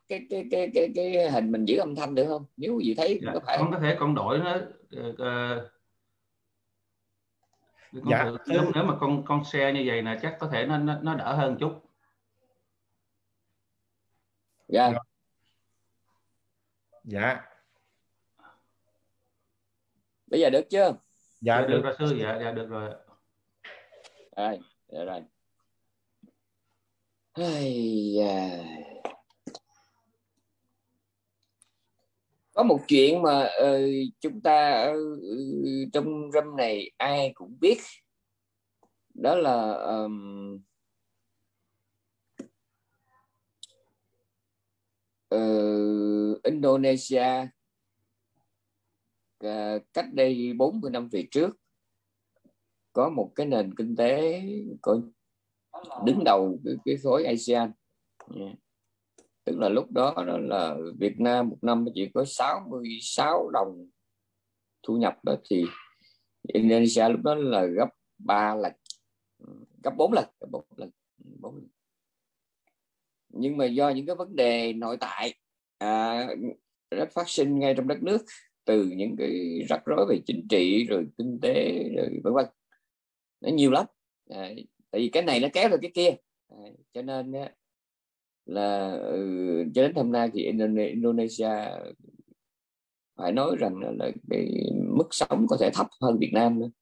cái hình mình giữ âm thanh được không? Nếu gì thấy Dạ, có phải con không? có thể con đổi nó để con thử, nếu mà con share như vậy là chắc có thể nó đỡ hơn chút. Dạ. Dạ. Bây giờ được chưa? Dạ Dạ, được được. rồi sư. Dạ, dạ được rồi. Rồi, rồi. Da. Có một chuyện mà chúng ta trong room này ai cũng biết, đó là Indonesia cách đây 40 năm về trước có một cái nền kinh tế đứng đầu cái khối ASEAN. Tức là lúc đó là Việt Nam một năm chỉ có 66 đồng thu nhập đó, thì Indonesia lúc đó là gấp 3 lần, gấp 4 lần. Nhưng mà do những cái vấn đề nội tại rất phát sinh ngay trong đất nước, từ những cái rắc rối về chính trị rồi kinh tế rồi vân vân, nó nhiều lắm. Tại vì cái này nó kéo được cái kia, cho nên là cho đến hôm nay thì Indonesia phải nói rằng là cái mức sống có thể thấp hơn Việt Nam nữa.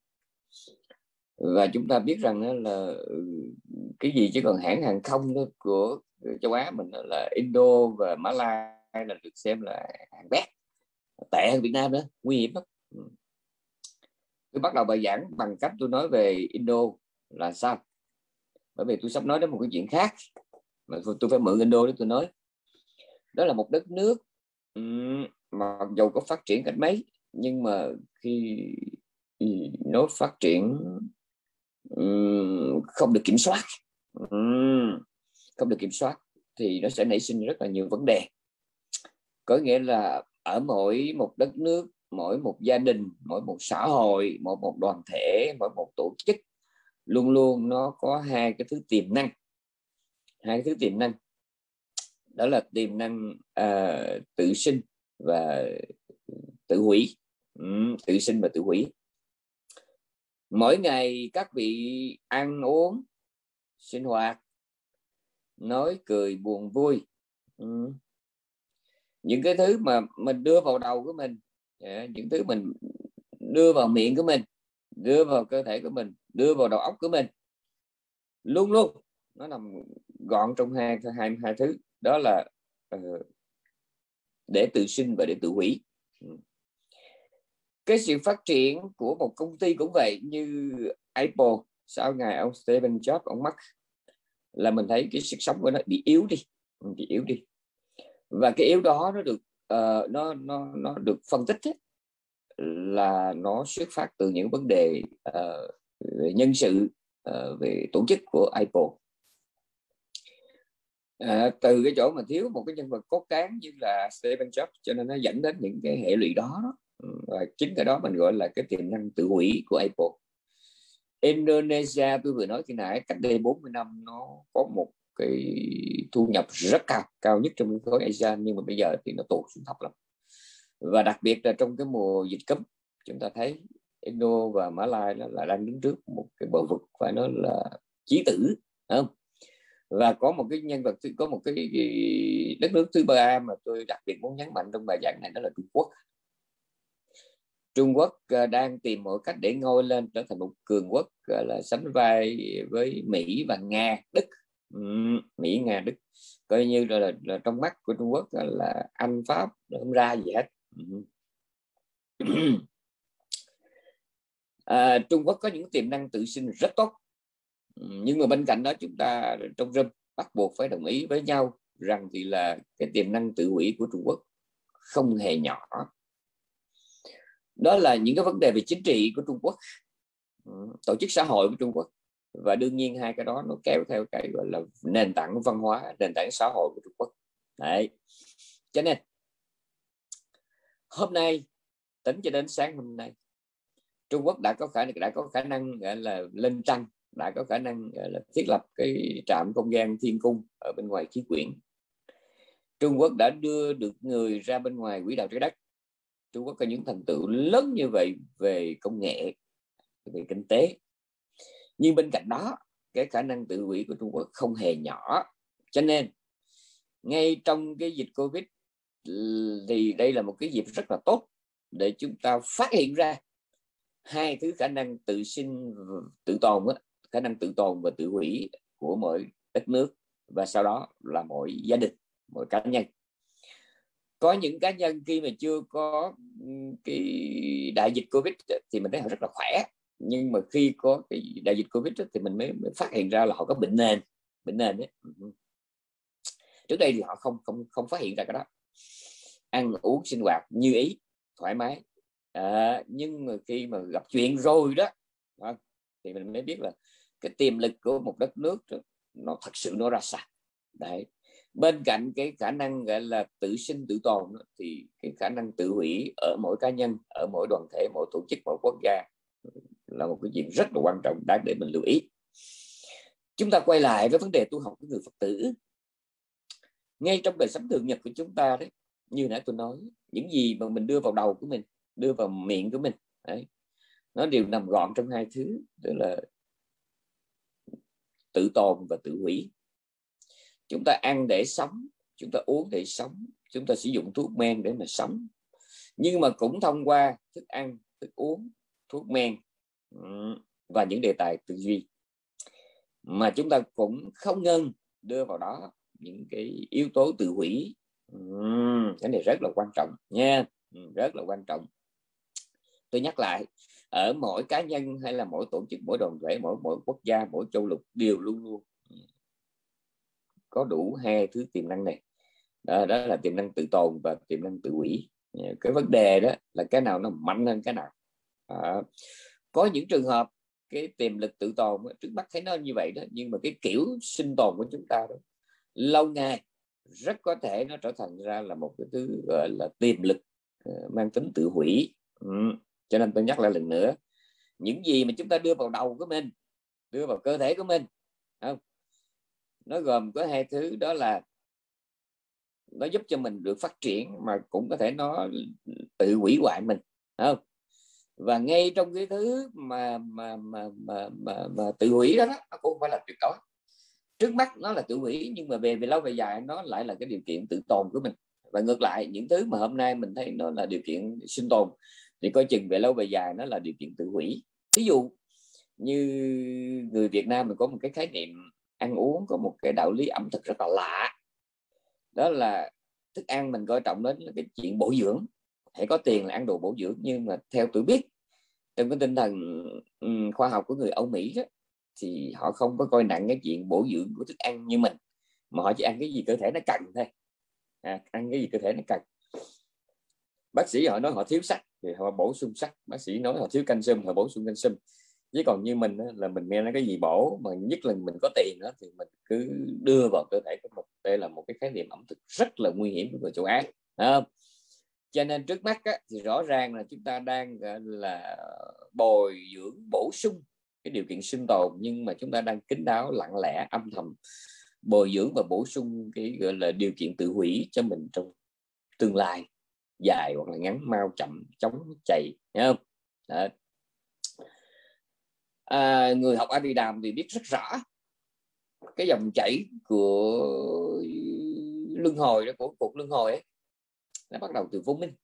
Và chúng ta biết rằng là cái gì chứ còn hãng hàng không của châu Á mình là Indo và Mã Lai là được xem là hạng bét, tệ hơn Việt Nam nữa, nguy hiểm lắm. Tôi bắt đầu bài giảng bằng cách tôi nói về Indo là sao, bởi vì tôi sắp nói đến một cái chuyện khác mà tôi phải mượn Indo để tôi nói. Đó là một đất nước mà dầu có phát triển cách mấy, nhưng mà khi nó phát triển không được kiểm soát, thì nó sẽ nảy sinh rất là nhiều vấn đề. Có nghĩa là ở mỗi một đất nước, mỗi một gia đình, mỗi một xã hội, mỗi một đoàn thể, mỗi một tổ chức luôn luôn nó có hai cái thứ tiềm năng. Đó là tiềm năng tự sinh và tự hủy. Mỗi ngày các vị ăn uống, sinh hoạt, nói cười buồn vui, những cái thứ mà mình đưa vào đầu của mình, những thứ mình đưa vào miệng của mình, đưa vào cơ thể của mình, đưa vào đầu óc của mình, luôn luôn nó nằm gọn trong hai thứ, đó là để tự sinh và để tự hủy. Cái sự phát triển của một công ty cũng vậy, như Apple sau ngày ông Steve Jobs ông mất, là mình thấy cái sức sống của nó bị yếu đi. Và cái yếu đó nó được nó được phân tích là nó xuất phát từ những vấn đề nhân sự, về tổ chức của Apple. Từ cái chỗ mà thiếu một cái nhân vật cốt cán như là Steve Jobs, cho nên nó dẫn đến những cái hệ lụy đó. Và chính cái đó mình gọi là cái tiềm năng tự hủy của Apple. Indonesia tôi vừa nói khi nãy, cách đây 40 năm nó có một cái thu nhập rất cao nhất trong khối ASEAN, nhưng mà bây giờ thì nó tụt xuống thấp lắm. Và đặc biệt là trong cái mùa dịch cúm, chúng ta thấy Indo và Mã Lai là đang đứng trước một cái bờ vực phải nói là chí tử, không? Và có một cái nhân vật, có một cái đất nước thứ ba mà tôi đặc biệt muốn nhấn mạnh trong bài giảng này, đó là Trung Quốc. Trung Quốc đang tìm mọi cách để ngoi lên trở thành một cường quốc, là sánh vai với Mỹ và Nga, Đức. Mỹ, Nga, Đức coi như là trong mắt của Trung Quốc là Anh, Pháp không ra gì hết. Trung Quốc có những tiềm năng tự sinh rất tốt, nhưng mà bên cạnh đó chúng ta trong room bắt buộc phải đồng ý với nhau rằng thì là cái tiềm năng tự hủy của Trung Quốc không hề nhỏ. Đó là những cái vấn đề về chính trị của Trung Quốc, tổ chức xã hội của Trung Quốc, và đương nhiên hai cái đó nó kéo theo cái gọi là nền tảng văn hóa, nền tảng xã hội của Trung Quốc. Đấy, cho nên hôm nay tính cho đến sáng hôm nay, Trung Quốc đã có khả năng gọi là lên trăng, đã có khả năng gọi là thiết lập cái trạm không gian thiên cung ở bên ngoài khí quyển. Trung Quốc đã đưa được người ra bên ngoài quỹ đạo trái đất. Trung Quốc có những thành tựu lớn như vậy về công nghệ, về kinh tế. Nhưng bên cạnh đó, cái khả năng tự hủy của Trung Quốc không hề nhỏ. Cho nên ngay trong cái dịch Covid thì đây là một cái dịp rất là tốt để chúng ta phát hiện ra hai thứ khả năng tự sinh tự tồn, khả năng tự tồn và tự hủy của mỗi đất nước, và sau đó là mỗi gia đình, mỗi cá nhân. Có những cá nhân khi mà chưa có cái đại dịch Covid thì mình thấy họ rất là khỏe, nhưng mà khi có cái đại dịch Covid thì mình mới phát hiện ra là họ có bệnh nền ấy. Trước đây thì họ không phát hiện ra cái đó, ăn uống sinh hoạt như ý, thoải mái. Nhưng mà khi mà gặp chuyện rồi đó thì mình mới biết là cái tiềm lực của một đất nước nó thật sự nó ra sao. Đấy. Bên cạnh cái khả năng gọi là tự sinh tự tồn thì cái khả năng tự hủy ở mỗi cá nhân, ở mỗi đoàn thể, mỗi tổ chức, mỗi quốc gia là một cái chuyện rất là quan trọng đáng để mình lưu ý. Chúng ta quay lại với vấn đề tu học của người Phật tử. Ngay trong đời sống thường nhật của chúng ta đấy, như nãy tôi nói, những gì mà mình đưa vào đầu của mình, đưa vào miệng của mình đấy, nó đều nằm gọn trong hai thứ, tức là tự tồn và tự hủy. Chúng ta ăn để sống, chúng ta uống để sống, chúng ta sử dụng thuốc men để mà sống. Nhưng mà cũng thông qua thức ăn, thức uống, thuốc men và những đề tài tư duy mà chúng ta cũng không ngừng đưa vào đó những cái yếu tố tự hủy. Cái này rất là quan trọng nha, rất là quan trọng. Tôi nhắc lại, ở mỗi cá nhân hay là mỗi tổ chức, mỗi đoàn thể, mỗi quốc gia, mỗi châu lục đều luôn luôn có đủ hai thứ tiềm năng này. Đó là tiềm năng tự tồn và tiềm năng tự hủy. Cái vấn đề đó là cái nào nó mạnh hơn cái nào. Có những trường hợp cái tiềm lực tự tồn trước mắt thấy nó như vậy đó, nhưng mà cái kiểu sinh tồn của chúng ta đó, lâu ngày rất có thể nó trở thành ra là một cái thứ gọi là tiềm lực mang tính tự hủy. Cho nên tôi nhắc lại lần nữa, những gì mà chúng ta đưa vào đầu của mình, đưa vào cơ thể của mình, không, nó gồm có hai thứ, đó là nó giúp cho mình được phát triển mà cũng có thể nó tự hủy hoại mình, không? Và ngay trong cái thứ mà tự hủy đó, nó cũng không phải là tuyệt đối. Trước mắt nó là tự hủy, nhưng mà về lâu về dài nó lại là cái điều kiện tự tồn của mình. Và ngược lại, những thứ mà hôm nay mình thấy nó là điều kiện sinh tồn thì coi chừng về lâu về dài nó là điều kiện tự hủy. Ví dụ như người Việt Nam mình có một cái khái niệm ăn uống, có một cái đạo lý ẩm thực rất là lạ, đó là thức ăn mình coi trọng đến là cái chuyện bổ dưỡng, hãy có tiền là ăn đồ bổ dưỡng. Nhưng mà theo tôi biết, trong cái tinh thần khoa học của người Âu Mỹ đó, thì họ không có coi nặng cái chuyện bổ dưỡng của thức ăn như mình, mà họ chỉ ăn cái gì cơ thể nó cần thôi. Ăn cái gì cơ thể nó cần. Bác sĩ họ nói họ thiếu sắt thì họ bổ sung sắt, bác sĩ nói họ thiếu canxi họ bổ sung canxi. Chứ còn như mình là mình nghe nói cái gì bổ, mà nhất là mình có tiền đó, thì mình cứ đưa vào cơ thể của mình. Đây là một cái khái niệm ẩm thực rất là nguy hiểm của người châu Á. Cho nên trước mắt thì rõ ràng là chúng ta đang là bồi dưỡng, bổ sung cái điều kiện sinh tồn, nhưng mà chúng ta đang kín đáo, lặng lẽ, âm thầm bồi dưỡng và bổ sung cái gọi là điều kiện tự hủy cho mình trong tương lai dài hoặc là ngắn, mau chậm, chóng chày, thấy không? Đó. Người học Abhidhamma thì biết rất rõ cái dòng chảy của luân hồi đó, của cuộc luân hồi ấy, nó bắt đầu từ vô minh.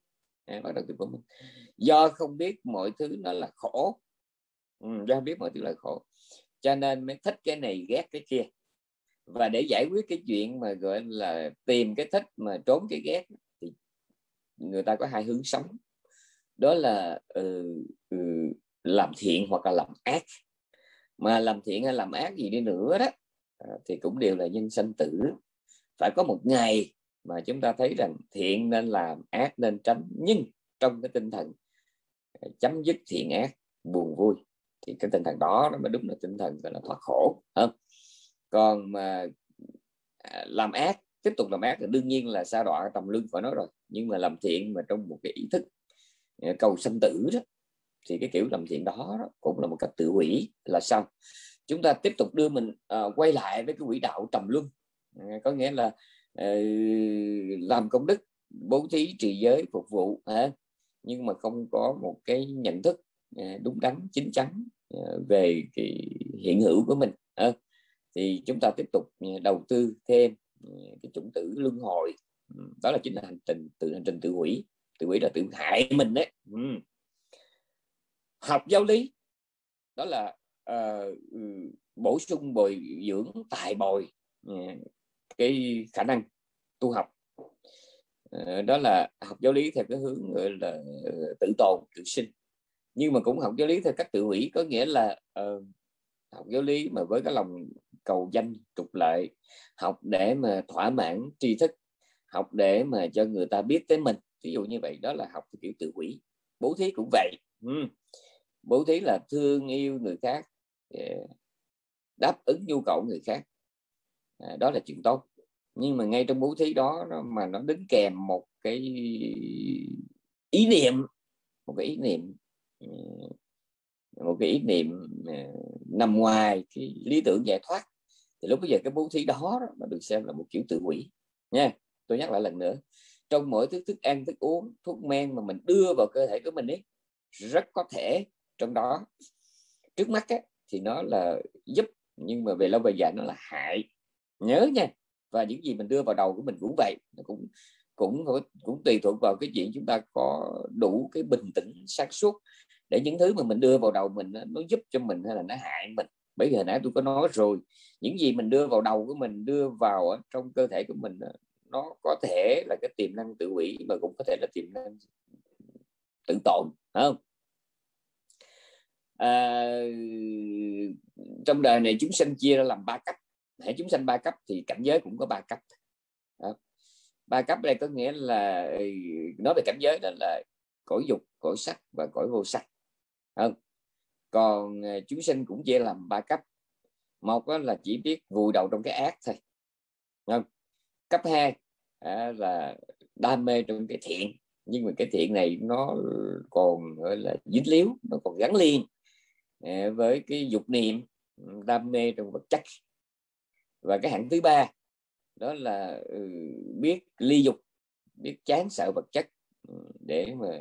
Do không biết mọi thứ nó là khổ, do không biết mọi thứ là khổ, cho nên mới thích cái này ghét cái kia. Và để giải quyết cái chuyện mà gọi là tìm cái thích mà trốn cái ghét, thì người ta có hai hướng sống, đó là làm thiện hoặc là làm ác. Mà làm thiện hay làm ác gì đi nữa đó thì cũng đều là nhân sanh tử. Phải có một ngày mà chúng ta thấy rằng thiện nên làm, ác nên tránh, nhưng trong cái tinh thần chấm dứt thiện ác, buồn vui, thì cái tinh thần đó nó mới đúng là tinh thần gọi là thoát khổ. Còn mà làm ác, tiếp tục làm ác thì đương nhiên là sa đọa tầm lưng, phải nói rồi. Nhưng mà làm thiện mà trong một cái ý thức cầu sanh tử đó, thì cái kiểu làm thiện đó cũng là một cách tự hủy. Là sao? Chúng ta tiếp tục đưa mình quay lại với cái quỹ đạo trầm luân. Có nghĩa là làm công đức, bố thí, trì giới, phục vụ, nhưng mà không có một cái nhận thức đúng đắn, chín chắn về cái hiện hữu của mình, thì chúng ta tiếp tục đầu tư thêm cái chủng tử luân hồi. Đó là chính là hành trình tự hủy. Tự hủy là tự hại mình đấy. Học giáo lý đó là bổ sung, bồi dưỡng, tài bồi cái khả năng tu học. Đó là học giáo lý theo cái hướng gọi là tự tồn, tự sinh. Nhưng mà cũng học giáo lý theo cách tự hủy, có nghĩa là học giáo lý mà với cái lòng cầu danh trục lợi, học để mà thỏa mãn tri thức, học để mà cho người ta biết tới mình, ví dụ như vậy. Đó là học kiểu tự hủy. Bố thí cũng vậy. Bố thí là thương yêu người khác, đáp ứng nhu cầu người khác, đó là chuyện tốt. Nhưng mà ngay trong bố thí đó mà nó đính kèm một cái ý niệm nằm ngoài cái lý tưởng giải thoát, thì lúc bây giờ cái bố thí đó nó được xem là một kiểu tự hủy nha. Tôi nhắc lại lần nữa, trong mỗi thứ thức ăn, thức uống, thuốc men mà mình đưa vào cơ thể của mình ấy, rất có thể trong đó trước mắt ấy, thì nó là giúp, nhưng mà về lâu về dài nó là hại. Nhớ nha. Và những gì mình đưa vào đầu của mình cũng vậy, nó cũng tùy thuộc vào cái chuyện chúng ta có đủ cái bình tĩnh, sáng suốt để những thứ mà mình đưa vào đầu mình nó giúp cho mình hay là nó hại mình. Bởi vì hồi nãy tôi có nói rồi, những gì mình đưa vào đầu của mình, đưa vào ở trong cơ thể của mình, nó có thể là cái tiềm năng tự hủy, mà cũng có thể là tiềm năng tự tồn, không? Trong đời này chúng sinh chia ra làm 3 cấp. Hãy chúng sanh 3 cấp thì cảnh giới cũng có 3 cấp. 3 cấp đây có nghĩa là nói về cảnh giới đó là cõi dục, cõi sắc và cõi vô sắc, không? Còn chúng sinh cũng chia làm 3 cấp. Một là chỉ biết vùi đầu trong cái ác thôi, không? Cấp 2 là đam mê trong cái thiện, nhưng mà cái thiện này nó còn gọi là dính líu, nó còn gắn liền với cái dục niệm, đam mê trong vật chất. Và cái hạng thứ 3 đó là biết ly dục, biết chán sợ vật chất để mà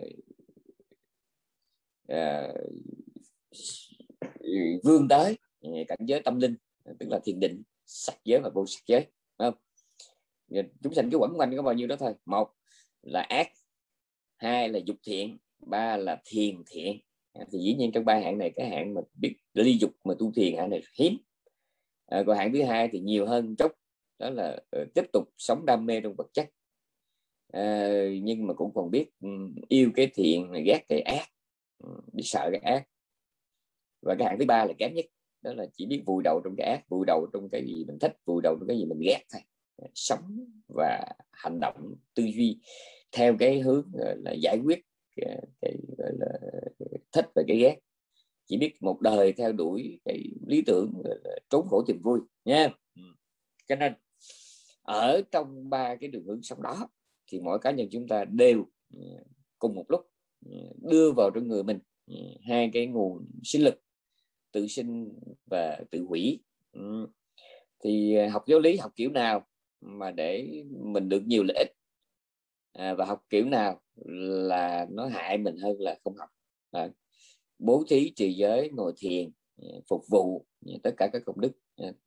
vươn tới cảnh giới tâm linh, tức là thiền định, sắc giới và vô sắc giới, không? Chúng sanh cứ quẩn quanh có bao nhiêu đó thôi. 1 là ác, 2 là dục thiện, 3 là thiền thiện. Thì dĩ nhiên trong 3 hạng này, cái hạng mà biết ly dục mà tu thiền hạng này hiếm. Còn hạng thứ 2 thì nhiều hơn chút, đó là tiếp tục sống đam mê trong vật chất, nhưng mà cũng còn biết yêu cái thiện, ghét cái ác, biết sợ cái ác. Và cái hạng thứ 3 là kém nhất, đó là chỉ biết vùi đầu trong cái ác, vùi đầu trong cái gì mình thích, vùi đầu trong cái gì mình ghét thôi. Sống và hành động, tư duy theo cái hướng là giải quyết cái gọi là thích và cái ghét. Chỉ biết một đời theo đuổi cái lý tưởng trốn khổ tìm vui nha. Cho nên ở trong 3 cái đường hướng sống đó thì mỗi cá nhân chúng ta đều cùng một lúc đưa vào trong người mình 2 cái nguồn sinh lực, tự sinh và tự hủy. Thì học giáo lý học kiểu nào mà để mình được nhiều lợi ích, và học kiểu nào là nó hại mình hơn là không học. Bố thí, trì giới, ngồi thiền, phục vụ, tất cả các công đức.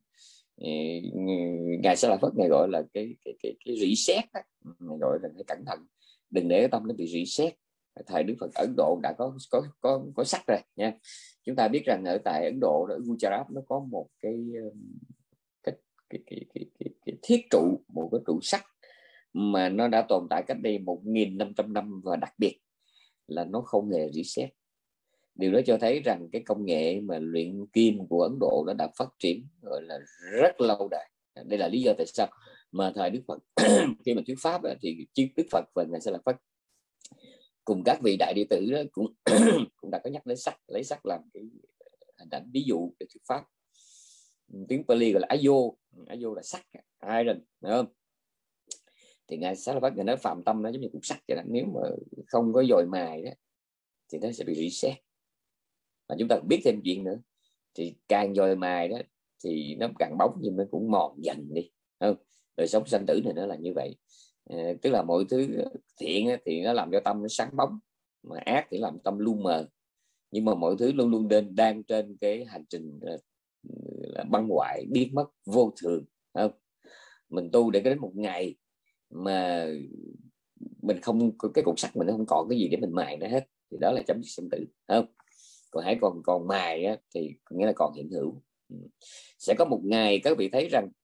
Ngài Sa La Phất này gọi là cái reset đó. Ngài gọi là phải cẩn thận, đừng để cái tâm nó bị reset. Thời Đức Phật Ấn Độ đã có sắc rồi nha. Chúng ta biết rằng ở tại Ấn Độ, ở Gujarat, nó có một cái thiết trụ, một cái trụ sắt mà nó đã tồn tại cách đây 1.500 năm, và đặc biệt là nó không hề reset. Điều đó cho thấy rằng cái công nghệ mà luyện kim của Ấn Độ nó đã phát triển gọi là rất lâu đời. Đây là lý do tại sao mà thời Đức Phật khi mà thuyết pháp thì Đức Phật và Ngài Sa La Phất cùng các vị đại đệ tử đó cũng đã có nhắc đến sắt, lấy sắt làm cái hình ảnh ví dụ để thuyết pháp. Tiếng Pali gọi là Ayo là sắt, iron, đúng không? Thì Ngài Sa La Phất, Ngài nói phàm tâm nó giống như cục sắt vậy đó. Nếu mà không có dồi mài đó thì nó sẽ bị reset. Mà chúng ta biết thêm chuyện nữa, thì càng dồi mài đó thì nó càng bóng nhưng nó cũng mòn dần đi, không? đời sống sanh tử này nó là như vậy. Tức là mọi thứ thiện thì nó làm cho tâm nó sáng bóng, mà ác thì làm tâm lu mờ. Nhưng mà mọi thứ luôn luôn đang trên cái hành trình là băng hoại, biến mất, vô thường, không? Mình tu để đến một ngày mà mình không, cái cục sắt mình không còn cái gì để mình mài nó hết, thì đó là chấm dứt sinh tử, không? Còn hãy còn mài á, thì nghĩa là còn hiện hữu. Sẽ có một ngày các vị thấy rằng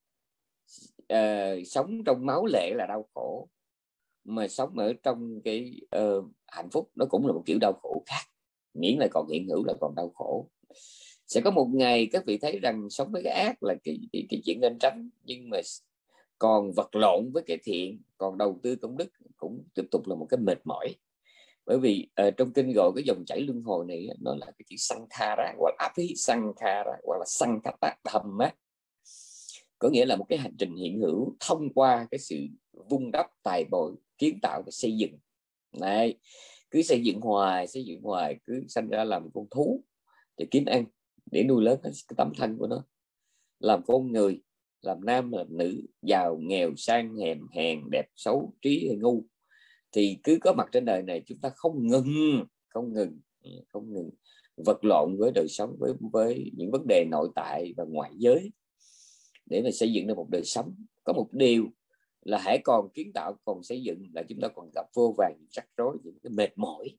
sống trong máu lệ là đau khổ, mà sống ở trong cái hạnh phúc nó cũng là một kiểu đau khổ khác, miễn là còn hiện hữu là còn đau khổ. Sẽ có một ngày các vị thấy rằng sống với cái ác là cái chuyện nên tránh, nhưng mà còn vật lộn với cái thiện, còn đầu tư công đức cũng tiếp tục là một cái mệt mỏi. Bởi vì trong kinh gọi cái dòng chảy luân hồi này nó là cái chữ sankhara, hoặc là abhisankhara, hoặc là sankata dhamma, có nghĩa là một cái hành trình hiện hữu thông qua cái sự vun đắp, tài bồi, kiến tạo và xây dựng. Này, cứ xây dựng hoài, cứ sanh ra làm con thú để kiếm ăn, để nuôi lớn cái tấm thân của nó, làm con người, làm nam làm nữ, giàu nghèo, sang hèn, đẹp xấu, trí hay ngu, thì cứ có mặt trên đời này chúng ta không ngừng vật lộn với đời sống, với những vấn đề nội tại và ngoại giới, để mà xây dựng ra một đời sống. Có một điều là hãy còn kiến tạo, còn xây dựng là chúng ta còn gặp vô vàn những rắc rối, những cái mệt mỏi.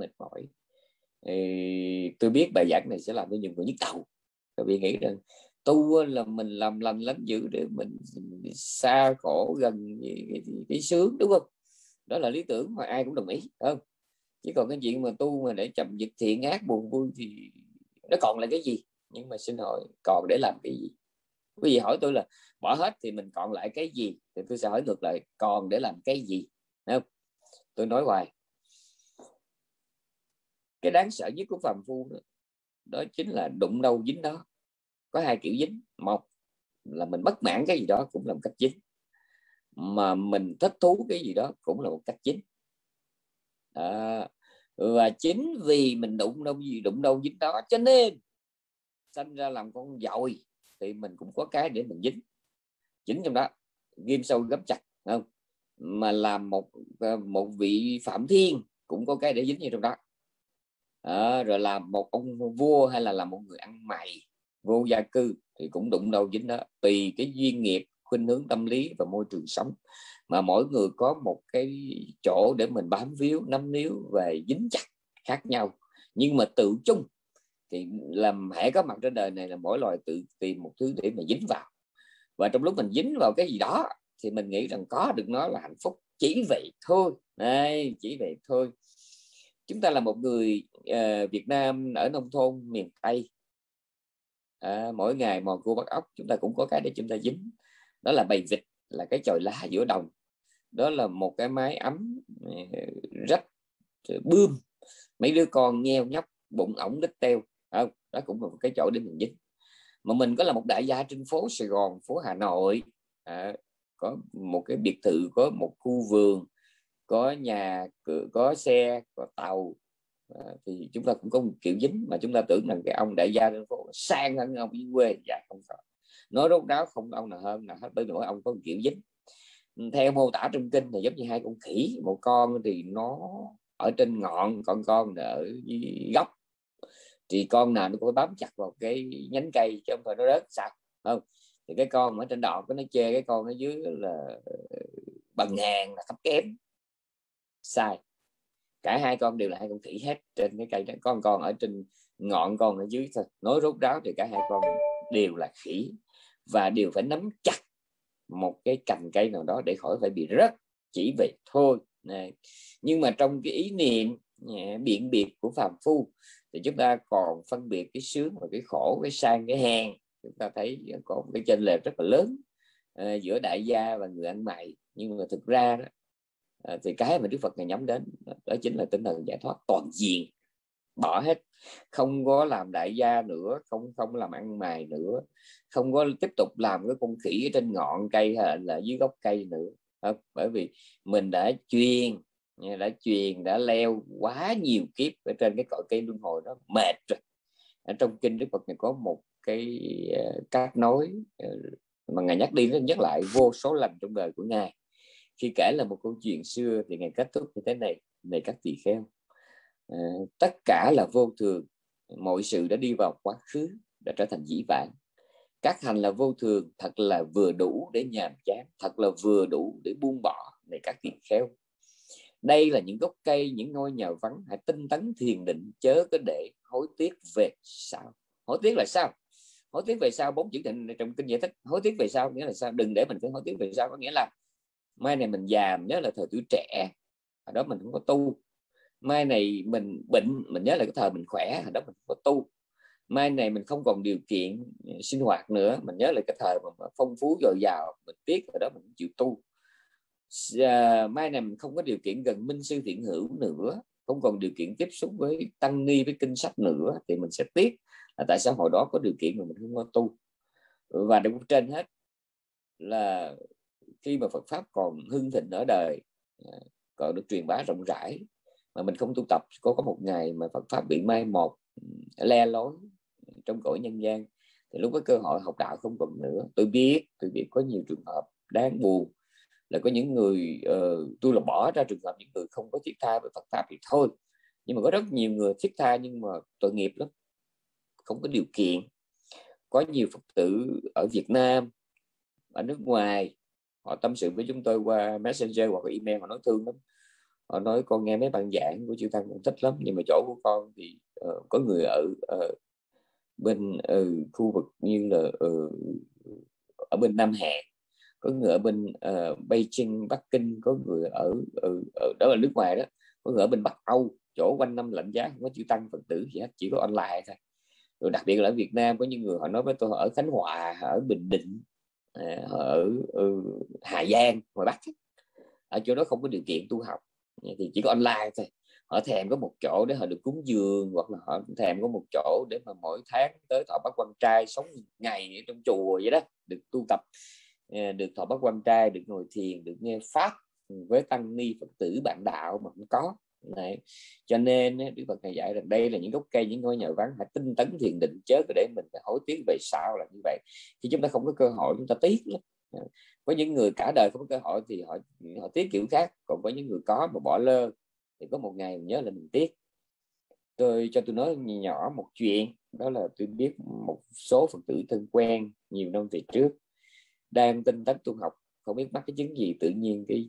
Tôi biết bài giảng này sẽ làm cho nhiều người nhức đầu. Các vị nghĩ rằng tu là mình làm lành lánh dữ để mình xa khổ gần cái sướng, đúng không? Đó là lý tưởng mà ai cũng đồng ý, không? Chứ còn cái chuyện mà tu mà để chậm dịch thiện ác buồn vui thì nó còn là cái gì? Nhưng mà xin hỏi, còn để làm cái gì? Quý vị hỏi tôi là bỏ hết thì mình còn lại cái gì, thì tôi sẽ hỏi ngược lại, còn để làm cái gì? Không? Tôi nói hoài, cái đáng sợ nhất của phàm phu đó chính là đụng đâu dính đó. Có hai kiểu dính: một là mình bất mãn cái gì đó cũng là một cách dính, mà mình thích thú cái gì đó cũng là một cách dính. Và chính vì mình đụng đâu dính đó, cho nên sanh ra làm con dội thì mình cũng có cái để mình dính trong đó, ghim sâu gấp chặt, không? Mà làm một vị phạm thiên cũng có cái để dính như trong đó. Rồi làm một ông vua hay là làm một người ăn mày vô gia cư thì cũng đụng đâu dính đó, tùy cái duyên nghiệp, khuynh hướng tâm lý và môi trường sống mà mỗi người có một cái chỗ để mình bám víu, nắm níu và dính chặt khác nhau. Nhưng mà tự chung thì làm hãy có mặt trên đời này là mỗi loài tự tìm một thứ để mà dính vào, và trong lúc mình dính vào cái gì đó thì mình nghĩ rằng có được nó là hạnh phúc. Chỉ vậy thôi. Đây, chỉ vậy thôi. Chúng ta là một người Việt Nam ở nông thôn miền Tây, mỗi ngày mò cua bắt ốc, chúng ta cũng có cái để chúng ta dính. Đó là bầy vịt, là cái chòi lá giữa đồng, đó là một cái mái ấm rách bươm, mấy đứa con nheo nhóc, bụng ổng đít teo, đó cũng là một cái chỗ để mình dính. Mà mình có là một đại gia trên phố Sài Gòn, phố Hà Nội, có một cái biệt thự, có một khu vườn, có nhà cửa, có xe, có tàu, thì chúng ta cũng có một kiểu dính mà chúng ta tưởng rằng cái ông đại gia trên phố sang hơn ông dưới quê. Dạ không phải, nói rốt ráo không ông nào hơn nào hết, bởi vì ông có một kiểu dính. Theo mô tả trong kinh thì giống như hai con khỉ, một con thì nó ở trên ngọn, còn con ở góc, thì con nào nó cũng bám chặt vào cái nhánh cây chứ không phải nó rớt sao, không? Thì cái con ở trên đọt nó chê cái con ở dưới là bằng hàng, là thấp kém. Sai, cả hai con đều là hai con khỉ hết trên cái cây đó. Con ở trên ngọn, con ở dưới thôi. Nói rốt ráo thì cả hai con đều là khỉ và đều phải nắm chặt một cái cành cây nào đó để khỏi phải bị rớt, chỉ vậy thôi này. Nhưng mà trong cái ý niệm biện biệt của phàm phu thì chúng ta còn phân biệt cái sướng và cái khổ, cái sang cái hèn. Chúng ta thấy có một cái chênh lệch rất là lớn giữa đại gia và người ăn mày. Nhưng mà thực ra đó, thì cái mà Đức Phật Ngài nhắm đến đó chính là tinh thần giải thoát toàn diện, bỏ hết, không có làm đại gia nữa, không làm ăn mày nữa, không có tiếp tục làm cái con khỉ ở trên ngọn cây hay là dưới gốc cây nữa. Bởi vì mình đã leo quá nhiều kiếp ở trên cái cội cây luân hồi, nó mệt rồi. Ở trong kinh Đức Phật này có một cái cách nói mà Ngài nhắc đi nó nhắc lại vô số lần trong đời của Ngài. Khi kể là một câu chuyện xưa thì Ngài kết thúc như thế này: này các tỳ kheo, tất cả là vô thường, mọi sự đã đi vào quá khứ, đã trở thành dĩ vãng. Các hành là vô thường, thật là vừa đủ để nhàm chán, thật là vừa đủ để buông bỏ. Này các tỳ kheo, đây là những gốc cây, những ngôi nhà vắng, hãy tinh tấn thiền định, chớ có để hối tiếc về sau. Hối tiếc là sao? Hối tiếc về sau, 4 chữ trong kinh giải thích. Hối tiếc về sau nghĩa là sao? Đừng để mình phải hối tiếc về sau, có nghĩa là mai này mình già, nhớ là thời tuổi trẻ, ở đó mình không có tu. Mai này mình bệnh, mình nhớ là cái thời mình khỏe, ở đó mình không có tu. Mai này mình không còn điều kiện sinh hoạt nữa, mình nhớ là cái thời mà phong phú dồi dào, mình tiếc, ở đó mình chịu tu. Mai này mình không có điều kiện gần minh sư thiện hữu nữa, không còn điều kiện tiếp xúc với tăng ni, với kinh sách nữa, thì mình sẽ tiếc là tại sao hồi đó có điều kiện mà mình không có tu. Và điều trên hết là khi mà Phật pháp còn hưng thịnh ở đời, còn được truyền bá rộng rãi, mà mình không tu tập, có một ngày mà Phật pháp bị mai một, le lối trong cõi nhân gian, thì lúc đó cơ hội học đạo không còn nữa. Tôi biết có nhiều trường hợp đáng buồn là có những người tôi là bỏ ra trường hợp những người không có thiết tha về Phật pháp thì thôi, nhưng mà có rất nhiều người thiết tha nhưng mà tội nghiệp lắm, không có điều kiện. Có nhiều Phật tử ở Việt Nam, ở nước ngoài, họ tâm sự với chúng tôi qua Messenger hoặc là email, họ nói thương lắm. Họ nói con nghe mấy bài giảng của chư Tăng cũng thích lắm, nhưng mà chỗ của con thì có người ở bên khu vực như là ở bên Nam Hàn, có người ở bên Beijing, Bắc Kinh, có người ở đó là nước ngoài đó, có người ở bên Bắc Âu, chỗ quanh năm lạnh giá, không có chữ Tăng Phật tử gì hết, chỉ có online thôi. Rồi đặc biệt là ở Việt Nam có những người họ nói với tôi, họ ở Khánh Hòa, họ ở Bình Định, họ ở Hà Giang, ngoài Bắc, ở chỗ đó không có điều kiện tu học thì chỉ có online thôi. Họ thèm có một chỗ để họ được cúng dường, hoặc là họ thèm có một chỗ để mà mỗi tháng tới thọ bát quan trai, sống ngày ở trong chùa vậy đó, được tu tập, được thọ bát quan trai, được ngồi thiền, được nghe pháp với tăng ni Phật tử bạn đạo mà không có. Đấy. Cho nên Đức Phật này dạy rằng đây là những gốc cây, những ngôi nhà vắng, hãy tinh tấn thiền định, chớ để mình phải hối tiếc về sau. Là như vậy, khi chúng ta không có cơ hội chúng ta tiếc lắm. Có những người cả đời không có cơ hội thì họ tiếc kiểu khác, còn có những người có mà bỏ lơ thì có một ngày mình nhớ là mình tiếc. Tôi nói nhỏ một chuyện, đó là tôi biết một số Phật tử thân quen nhiều năm về trước đang tinh tấn tu học, không biết mắc cái chứng gì, tự nhiên cái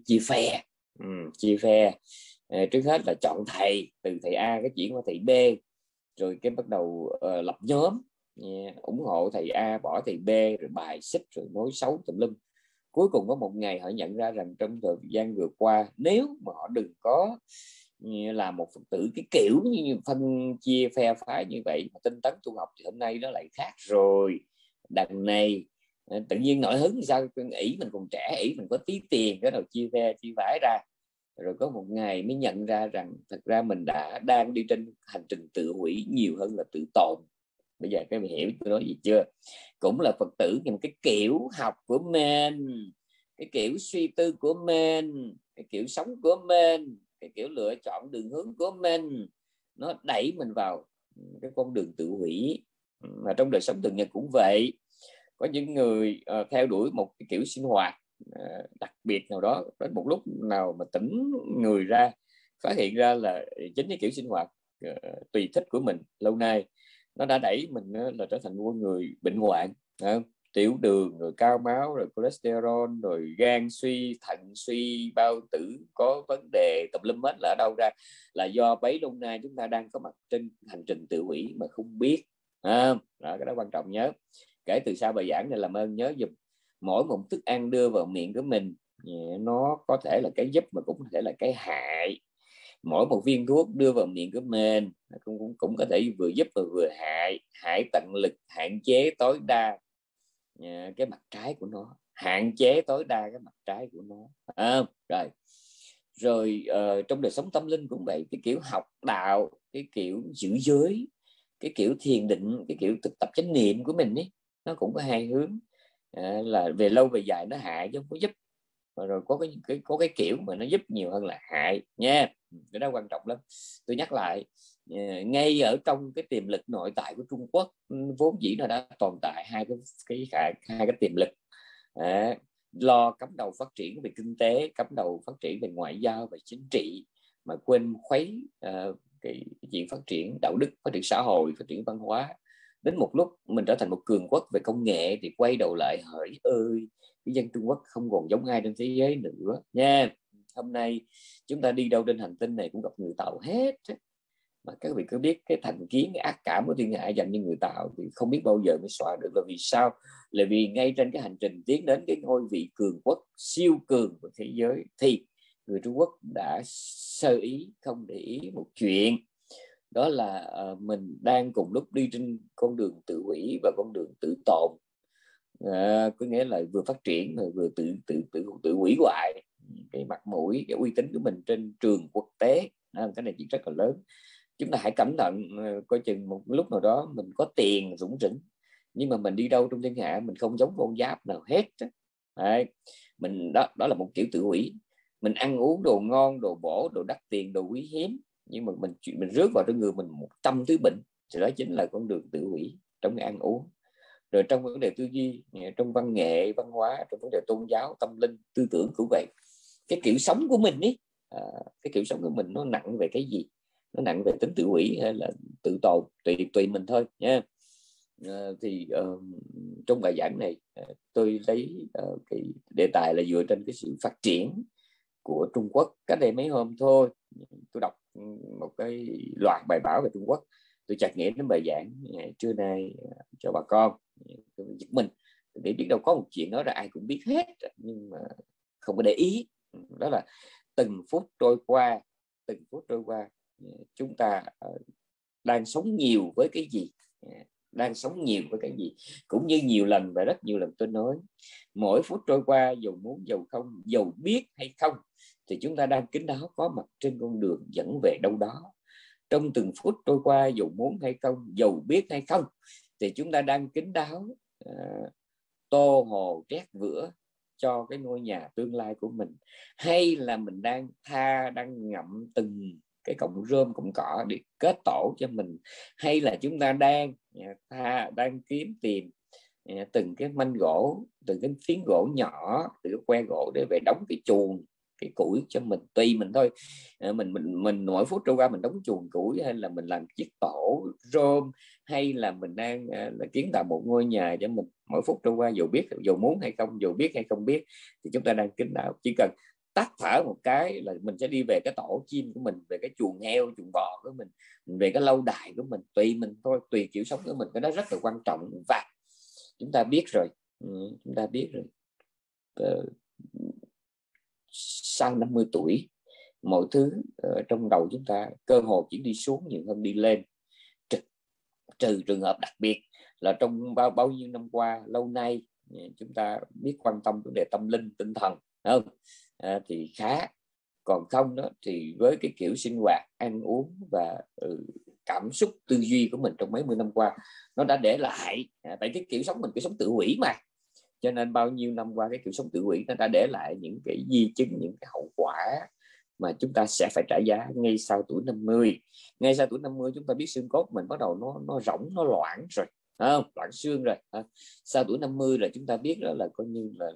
chia phe. Trước hết là chọn thầy, từ thầy A cái chuyển qua thầy B, rồi cái bắt đầu lập nhóm ủng hộ thầy A, bỏ thầy B, rồi bài xích, rồi nói xấu tùm lum. Cuối cùng có một ngày họ nhận ra rằng trong thời gian vừa qua, nếu mà họ đừng có làm một Phật tử cái kiểu như phân chia phe phái như vậy mà tinh tấn tu học, thì hôm nay nó lại khác rồi. Đằng này tự nhiên nổi hứng thì sao? Ý mình còn trẻ, ý mình có tí tiền, cái đầu chia phe chia phái ra. Rồi có một ngày mới nhận ra rằng thật ra mình đang đi trên hành trình tự hủy nhiều hơn là tự tồn. Bây giờ các bạn hiểu tôi nói gì chưa? Cũng là Phật tử, nhưng cái kiểu học của mình, cái kiểu suy tư của mình, cái kiểu sống của mình, cái kiểu lựa chọn đường hướng của mình, nó đẩy mình vào cái con đường tự hủy. Mà trong đời sống thường nhật cũng vậy. Có những người theo đuổi một cái kiểu sinh hoạt đặc biệt nào đó, đến một lúc nào mà tỉnh người ra, phát hiện ra là chính cái kiểu sinh hoạt tùy thích của mình lâu nay nó đã đẩy mình là trở thành một người bệnh hoạn, tiểu đường, rồi cao máu, rồi cholesterol, rồi gan suy, thận suy, bao tử có vấn đề tùm lum hết. Là ở đâu ra? Là do bấy lâu nay chúng ta đang có mặt trên hành trình tự hủy mà không biết. Đó, cái đó quan trọng nhớ. Kể từ sau bài giảng này làm ơn nhớ dùm, mỗi một thức ăn đưa vào miệng của mình nó có thể là cái giúp mà cũng có thể là cái hại. Mỗi một viên thuốc đưa vào miệng của mình cũng có thể vừa giúp và vừa hại. Hãy tận lực hạn chế tối đa cái mặt trái của nó, hạn chế tối đa cái mặt trái của nó. Rồi trong đời sống tâm linh cũng vậy, cái kiểu học đạo, cái kiểu giữ giới, cái kiểu thiền định, cái kiểu thực tập chánh niệm của mình ấy, nó cũng có hai hướng. Là về lâu về dài nó hại chứ không có giúp. Rồi có cái kiểu mà nó giúp nhiều hơn là hại nha. Cái đó quan trọng lắm. Tôi nhắc lại, ngay ở trong cái tiềm lực nội tại của Trung Quốc vốn dĩ nó đã tồn tại hai cái tiềm lực. lo cắm đầu phát triển về kinh tế, cắm đầu phát triển về ngoại giao và chính trị, mà quên khuấy cái chuyện phát triển đạo đức, phát triển xã hội, phát triển văn hóa. Đến một lúc mình trở thành một cường quốc về công nghệ thì quay đầu lại hỡi ơi, cái dân Trung Quốc không còn giống ai trên thế giới nữa nha. Hôm nay chúng ta đi đâu trên hành tinh này cũng gặp người Tàu hết. Mà các vị có biết cái thành kiến, cái ác cảm của thiên hạ dành cho người Tàu thì không biết bao giờ mới xóa được. Là vì sao? Là vì ngay trên cái hành trình tiến đến cái ngôi vị cường quốc siêu cường của thế giới thì người Trung Quốc đã sơ ý, không để ý một chuyện, đó là mình đang cùng lúc đi trên con đường tự hủy và con đường tự tồn. Có nghĩa là vừa phát triển mà vừa tự hủy hoại cái mặt mũi, cái uy tín của mình trên trường quốc tế. Cái này chuyện rất là lớn. Chúng ta hãy cẩn thận, coi chừng một lúc nào đó mình có tiền rủng rỉnh, nhưng mà mình đi đâu trong thiên hạ mình không giống con giáp nào hết. Đấy, mình đó là một kiểu tự hủy. Mình ăn uống đồ ngon, đồ bổ, đồ đắt tiền, đồ quý hiếm, nhưng mà mình rước vào trong người mình 100 thứ bệnh, thì đó chính là con đường tự hủy trong cái ăn uống. Rồi trong vấn đề tư duy, trong văn nghệ, văn hóa, trong vấn đề tôn giáo, tâm linh, tư tưởng cũng vậy. Cái kiểu sống của mình ấy, cái kiểu sống của mình nó nặng về cái gì? Nó nặng về tính tự hủy hay là tự tồn, tùy mình thôi nha. Thì trong bài giảng này tôi lấy cái đề tài là dựa trên cái sự phát triển của Trung Quốc. Cách đây mấy hôm thôi, tôi đọc một cái loạt bài báo về Trung Quốc, tôi chợt nghĩ đến bài giảng trưa nay cho bà con. Tôi giật mình để biết đâu có một chuyện đó là ai cũng biết hết nhưng mà không có để ý. Đó là từng phút trôi qua, chúng ta đang sống nhiều với cái gì, cũng như nhiều lần và rất nhiều lần tôi nói, mỗi phút trôi qua dầu muốn dầu không, dầu biết hay không, thì chúng ta đang kín đáo có mặt trên con đường dẫn về đâu đó. Trong từng phút trôi qua dầu muốn hay không, dầu biết hay không, thì chúng ta đang kín đáo tô hồ trét vữa cho cái ngôi nhà tương lai của mình, hay là mình đang ngậm từng cái cọng rơm cọng cỏ để kết tổ cho mình, hay là chúng ta đang kiếm tìm từng cái manh gỗ, từng cái phiến gỗ nhỏ, từ cái que gỗ để về đóng cái chuồng, cái củi cho mình. Tùy mình thôi. Mình mỗi phút trôi qua mình đóng chuồng củi, hay là mình làm chiếc tổ rơm, hay là mình đang là kiến tạo một ngôi nhà cho mình. Mỗi phút trôi qua dù muốn hay không, dù biết hay không biết, thì chúng ta đang kính đạo. Chỉ cần tắt thở một cái là mình sẽ đi về cái tổ chim của mình, về cái chuồng heo, chuồng bò của mình, về cái lâu đài của mình. Tùy mình thôi, tùy kiểu sống của mình. Cái đó rất là quan trọng. Và chúng ta biết rồi, sau 50 tuổi mọi thứ trong đầu chúng ta cơ hồ chỉ đi xuống nhiều hơn đi lên, trừ trường hợp đặc biệt là trong bao nhiêu năm qua, lâu nay chúng ta biết quan tâm vấn đề tâm linh, tinh thần, không? Thì khá. Còn không đó thì với cái kiểu sinh hoạt, ăn uống và cảm xúc, tư duy của mình trong mấy mươi năm qua, nó đã để lại, tại cái kiểu sống mình kiểu sống tự hủy mà, cho nên bao nhiêu năm qua cái kiểu sống tự hủy nó đã để lại những cái di chứng, những cái hậu quả mà chúng ta sẽ phải trả giá ngay sau tuổi 50. Ngay sau tuổi 50 chúng ta biết xương cốt mình bắt đầu nó rỗng, nó loãng rồi, loãng xương rồi. Sau tuổi 50 là chúng ta biết đó là coi như là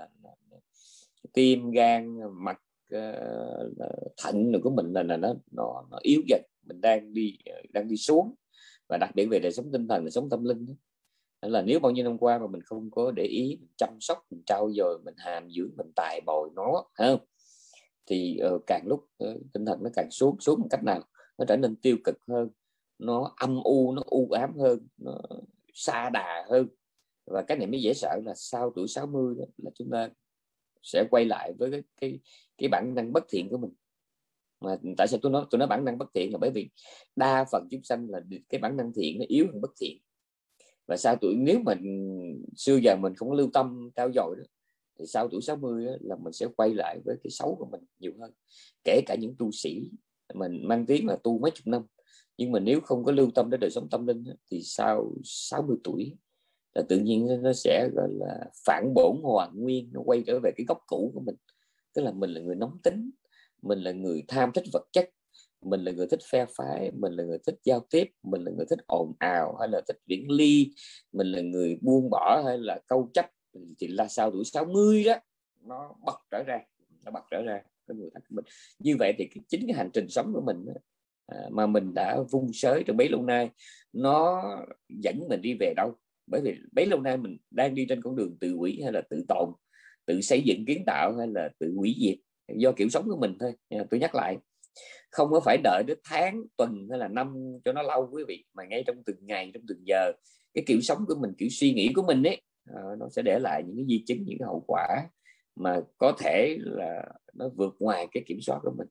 tim, gan, mạch, thận của mình là nó yếu dần, mình đang đi xuống. Và đặc biệt về đời sống tinh thần, đời sống tâm linh đó, là nếu bao nhiêu năm qua mà mình không có để ý, mình chăm sóc, mình trau dồi, mình hàm dưỡng, mình tài bồi nó, không? Thì càng lúc tinh thần nó càng xuống một cách nào, nó trở nên tiêu cực hơn, nó âm u, nó u ám hơn, nó sa đà hơn. Và cái này mới dễ sợ là sau tuổi 60 đó, là chúng ta sẽ quay lại với cái bản năng bất thiện của mình. Mà tại sao tôi nói bản năng bất thiện là bởi vì đa phần chúng sanh là cái bản năng thiện nó yếu hơn bất thiện. Và sau tuổi, nếu mà xưa giờ mình không có lưu tâm trau dồi đó, thì sau tuổi 60 đó, là mình sẽ quay lại với cái xấu của mình nhiều hơn. Kể cả những tu sĩ mình mang tiếng là tu mấy chục năm, nhưng mà nếu không có lưu tâm đến đời sống tâm linh đó, thì sau 60 tuổi là tự nhiên nó sẽ gọi là phản bổn hoàn nguyên, nó quay trở về cái gốc cũ của mình. Tức là mình là người nóng tính, mình là người tham thích vật chất, mình là người thích phe phái, mình là người thích giao tiếp, mình là người thích ồn ào hay là thích viễn ly, mình là người buông bỏ hay là câu chấp, thì là sau tuổi 60 đó nó bật trở ra, cái người thành của mình. Như vậy thì chính cái hành trình sống của mình mà mình đã vung sới trong bấy lâu nay, nó dẫn mình đi về đâu? Bởi vì bấy lâu nay mình đang đi trên con đường tự hủy hay là tự tồn, tự xây dựng kiến tạo hay là tự hủy diệt, do kiểu sống của mình thôi. Tôi nhắc lại, không có phải đợi đến tháng, tuần hay là năm cho nó lâu quý vị, mà ngay trong từng ngày, trong từng giờ, cái kiểu sống của mình, kiểu suy nghĩ của mình ấy, nó sẽ để lại những cái di chứng, những cái hậu quả mà có thể là nó vượt ngoài cái kiểm soát của mình.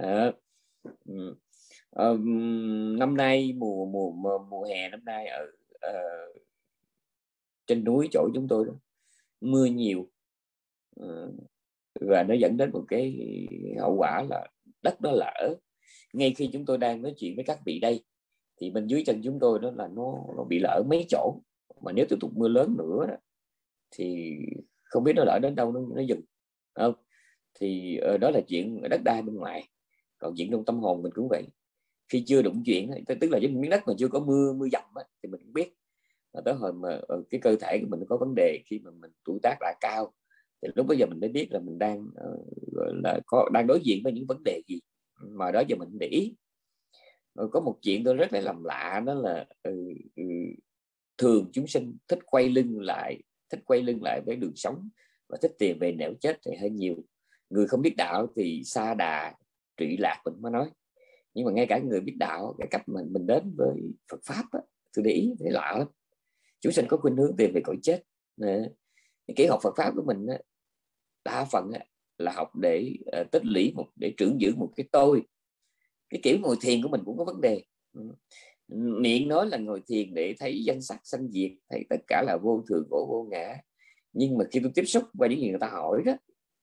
Năm nay mùa hè năm nay ở trên núi chỗ chúng tôi đó, mưa nhiều, và nó dẫn đến một cái hậu quả là đất nó lở. Ngay khi chúng tôi đang nói chuyện với các vị đây thì bên dưới chân chúng tôi đó là nó bị lở mấy chỗ, mà nếu tiếp tục mưa lớn nữa đó, thì không biết nó lở đến đâu nó dừng không. Thì đó là chuyện đất đai bên ngoài. Còn chuyện trong tâm hồn mình cũng vậy, khi chưa đụng chuyện, tức là những miếng đất mà chưa có mưa dầm thì mình cũng biết. Tới hồi mà cái cơ thể của mình có vấn đề, khi mà mình tuổi tác đã cao, thì lúc bây giờ mình mới biết là mình đang đang đối diện với những vấn đề gì mà đó giờ mình để ý. Có một chuyện tôi rất là làm lạ, đó là thường chúng sinh thích quay lưng lại với đường sống và thích tiền về nẻo chết thì hơi nhiều. Người không biết đạo thì sa đà trụy lạc mình mới nói, nhưng mà ngay cả người biết đạo, cái cách mình đến với Phật pháp á, tôi để ý thấy lạ lắm. Chúng sinh có khuynh hướng tìm về cõi chết. Cái kiểu học Phật pháp của mình á, đa phần á, là học để tích lũy để trưởng dưỡng một cái tôi. Cái kiểu ngồi thiền của mình cũng có vấn đề. Miệng nói là ngồi thiền để thấy danh sắc sanh diệt, thấy tất cả là vô thường khổ vô ngã, nhưng mà khi tôi tiếp xúc với những gì người ta hỏi đó,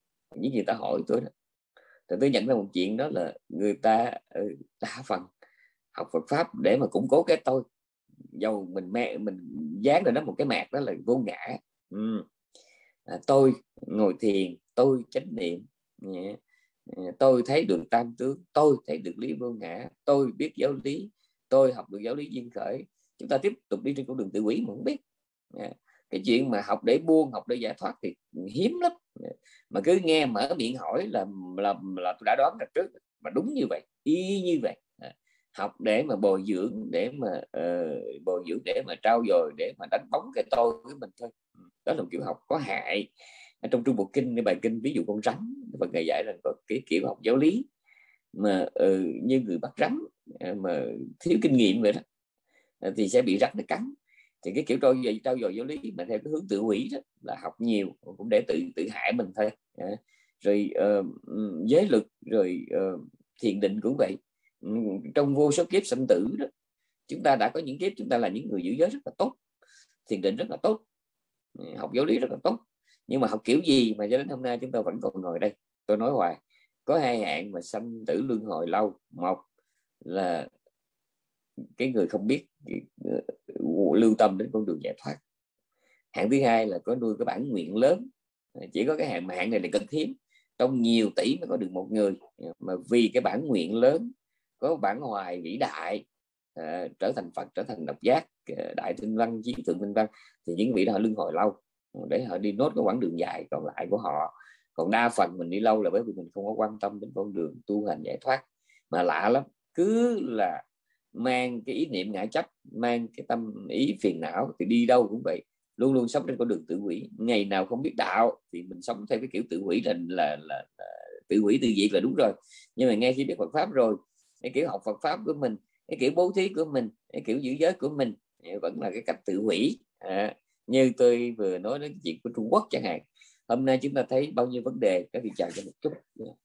tôi đó, thì tôi nhận ra một chuyện, đó là người ta đa phần học Phật pháp để mà củng cố cái tôi. Dầu mình dán lên đó một cái mạc đó là vô ngã. Tôi ngồi thiền, tôi chánh niệm, tôi thấy được tam tướng, tôi thấy được lý vô ngã, tôi biết giáo lý, tôi học được giáo lý duyên khởi. Chúng ta tiếp tục đi trên con đường tự hủy mà không biết. Cái chuyện mà học để buông, học để giải thoát thì hiếm lắm. Mà cứ nghe mở miệng hỏi là tôi đã đoán ra trước, mà đúng như vậy, y như vậy. Học để mà bồi dưỡng, để mà trau dồi, để mà đánh bóng cái tôi của mình thôi. Đó là một kiểu học có hại. Trong Trung Bộ Kinh, cái bài kinh ví dụ con rắn, và ngài dạy là có cái kiểu học giáo lý mà như người bắt rắn mà thiếu kinh nghiệm vậy đó, thì sẽ bị rắn nó cắn. Thì cái kiểu trau dồi giáo lý mà theo cái hướng tự hủy đó là học nhiều cũng để tự hại mình thôi. Rồi giới lực, rồi thiền định cũng vậy. Trong vô số kiếp sanh tử đó, chúng ta đã có những kiếp chúng ta là những người giữ giới rất là tốt, thiền định rất là tốt, học giáo lý rất là tốt. Nhưng mà học kiểu gì mà cho đến hôm nay chúng ta vẫn còn ngồi đây? Tôi nói hoài, có hai hạng mà sanh tử luân hồi lâu. Một là cái người không biết lưu tâm đến con đường giải thoát. Hạng thứ hai là có nuôi cái bản nguyện lớn. Chỉ có cái hạng này là cực hiếm, trong nhiều tỷ mới có được một người mà vì cái bản nguyện lớn, có bản hoài vĩ đại, trở thành Phật, trở thành độc giác, đại tinh văn, chí thượng tinh văn, thì những vị đó họ luân hồi lâu để họ đi nốt cái quãng đường dài còn lại của họ. Còn đa phần mình đi lâu là bởi vì mình không có quan tâm đến con đường tu hành giải thoát. Mà lạ lắm, cứ là mang cái ý niệm ngã chấp, mang cái tâm ý phiền não thì đi đâu cũng vậy, luôn luôn sống trên con đường tự hủy. Ngày nào không biết đạo thì mình sống theo cái kiểu tự hủy, là tự hủy tự diệt là đúng rồi. Nhưng mà ngay khi biết Phật pháp rồi, cái kiểu học Phật pháp của mình, cái kiểu bố thí của mình, cái kiểu giữ giới của mình vẫn là cái cách tự hủy. Như tôi vừa nói đến chuyện của Trung Quốc chẳng hạn, hôm nay chúng ta thấy bao nhiêu vấn đề. Các vị chào cho một chút.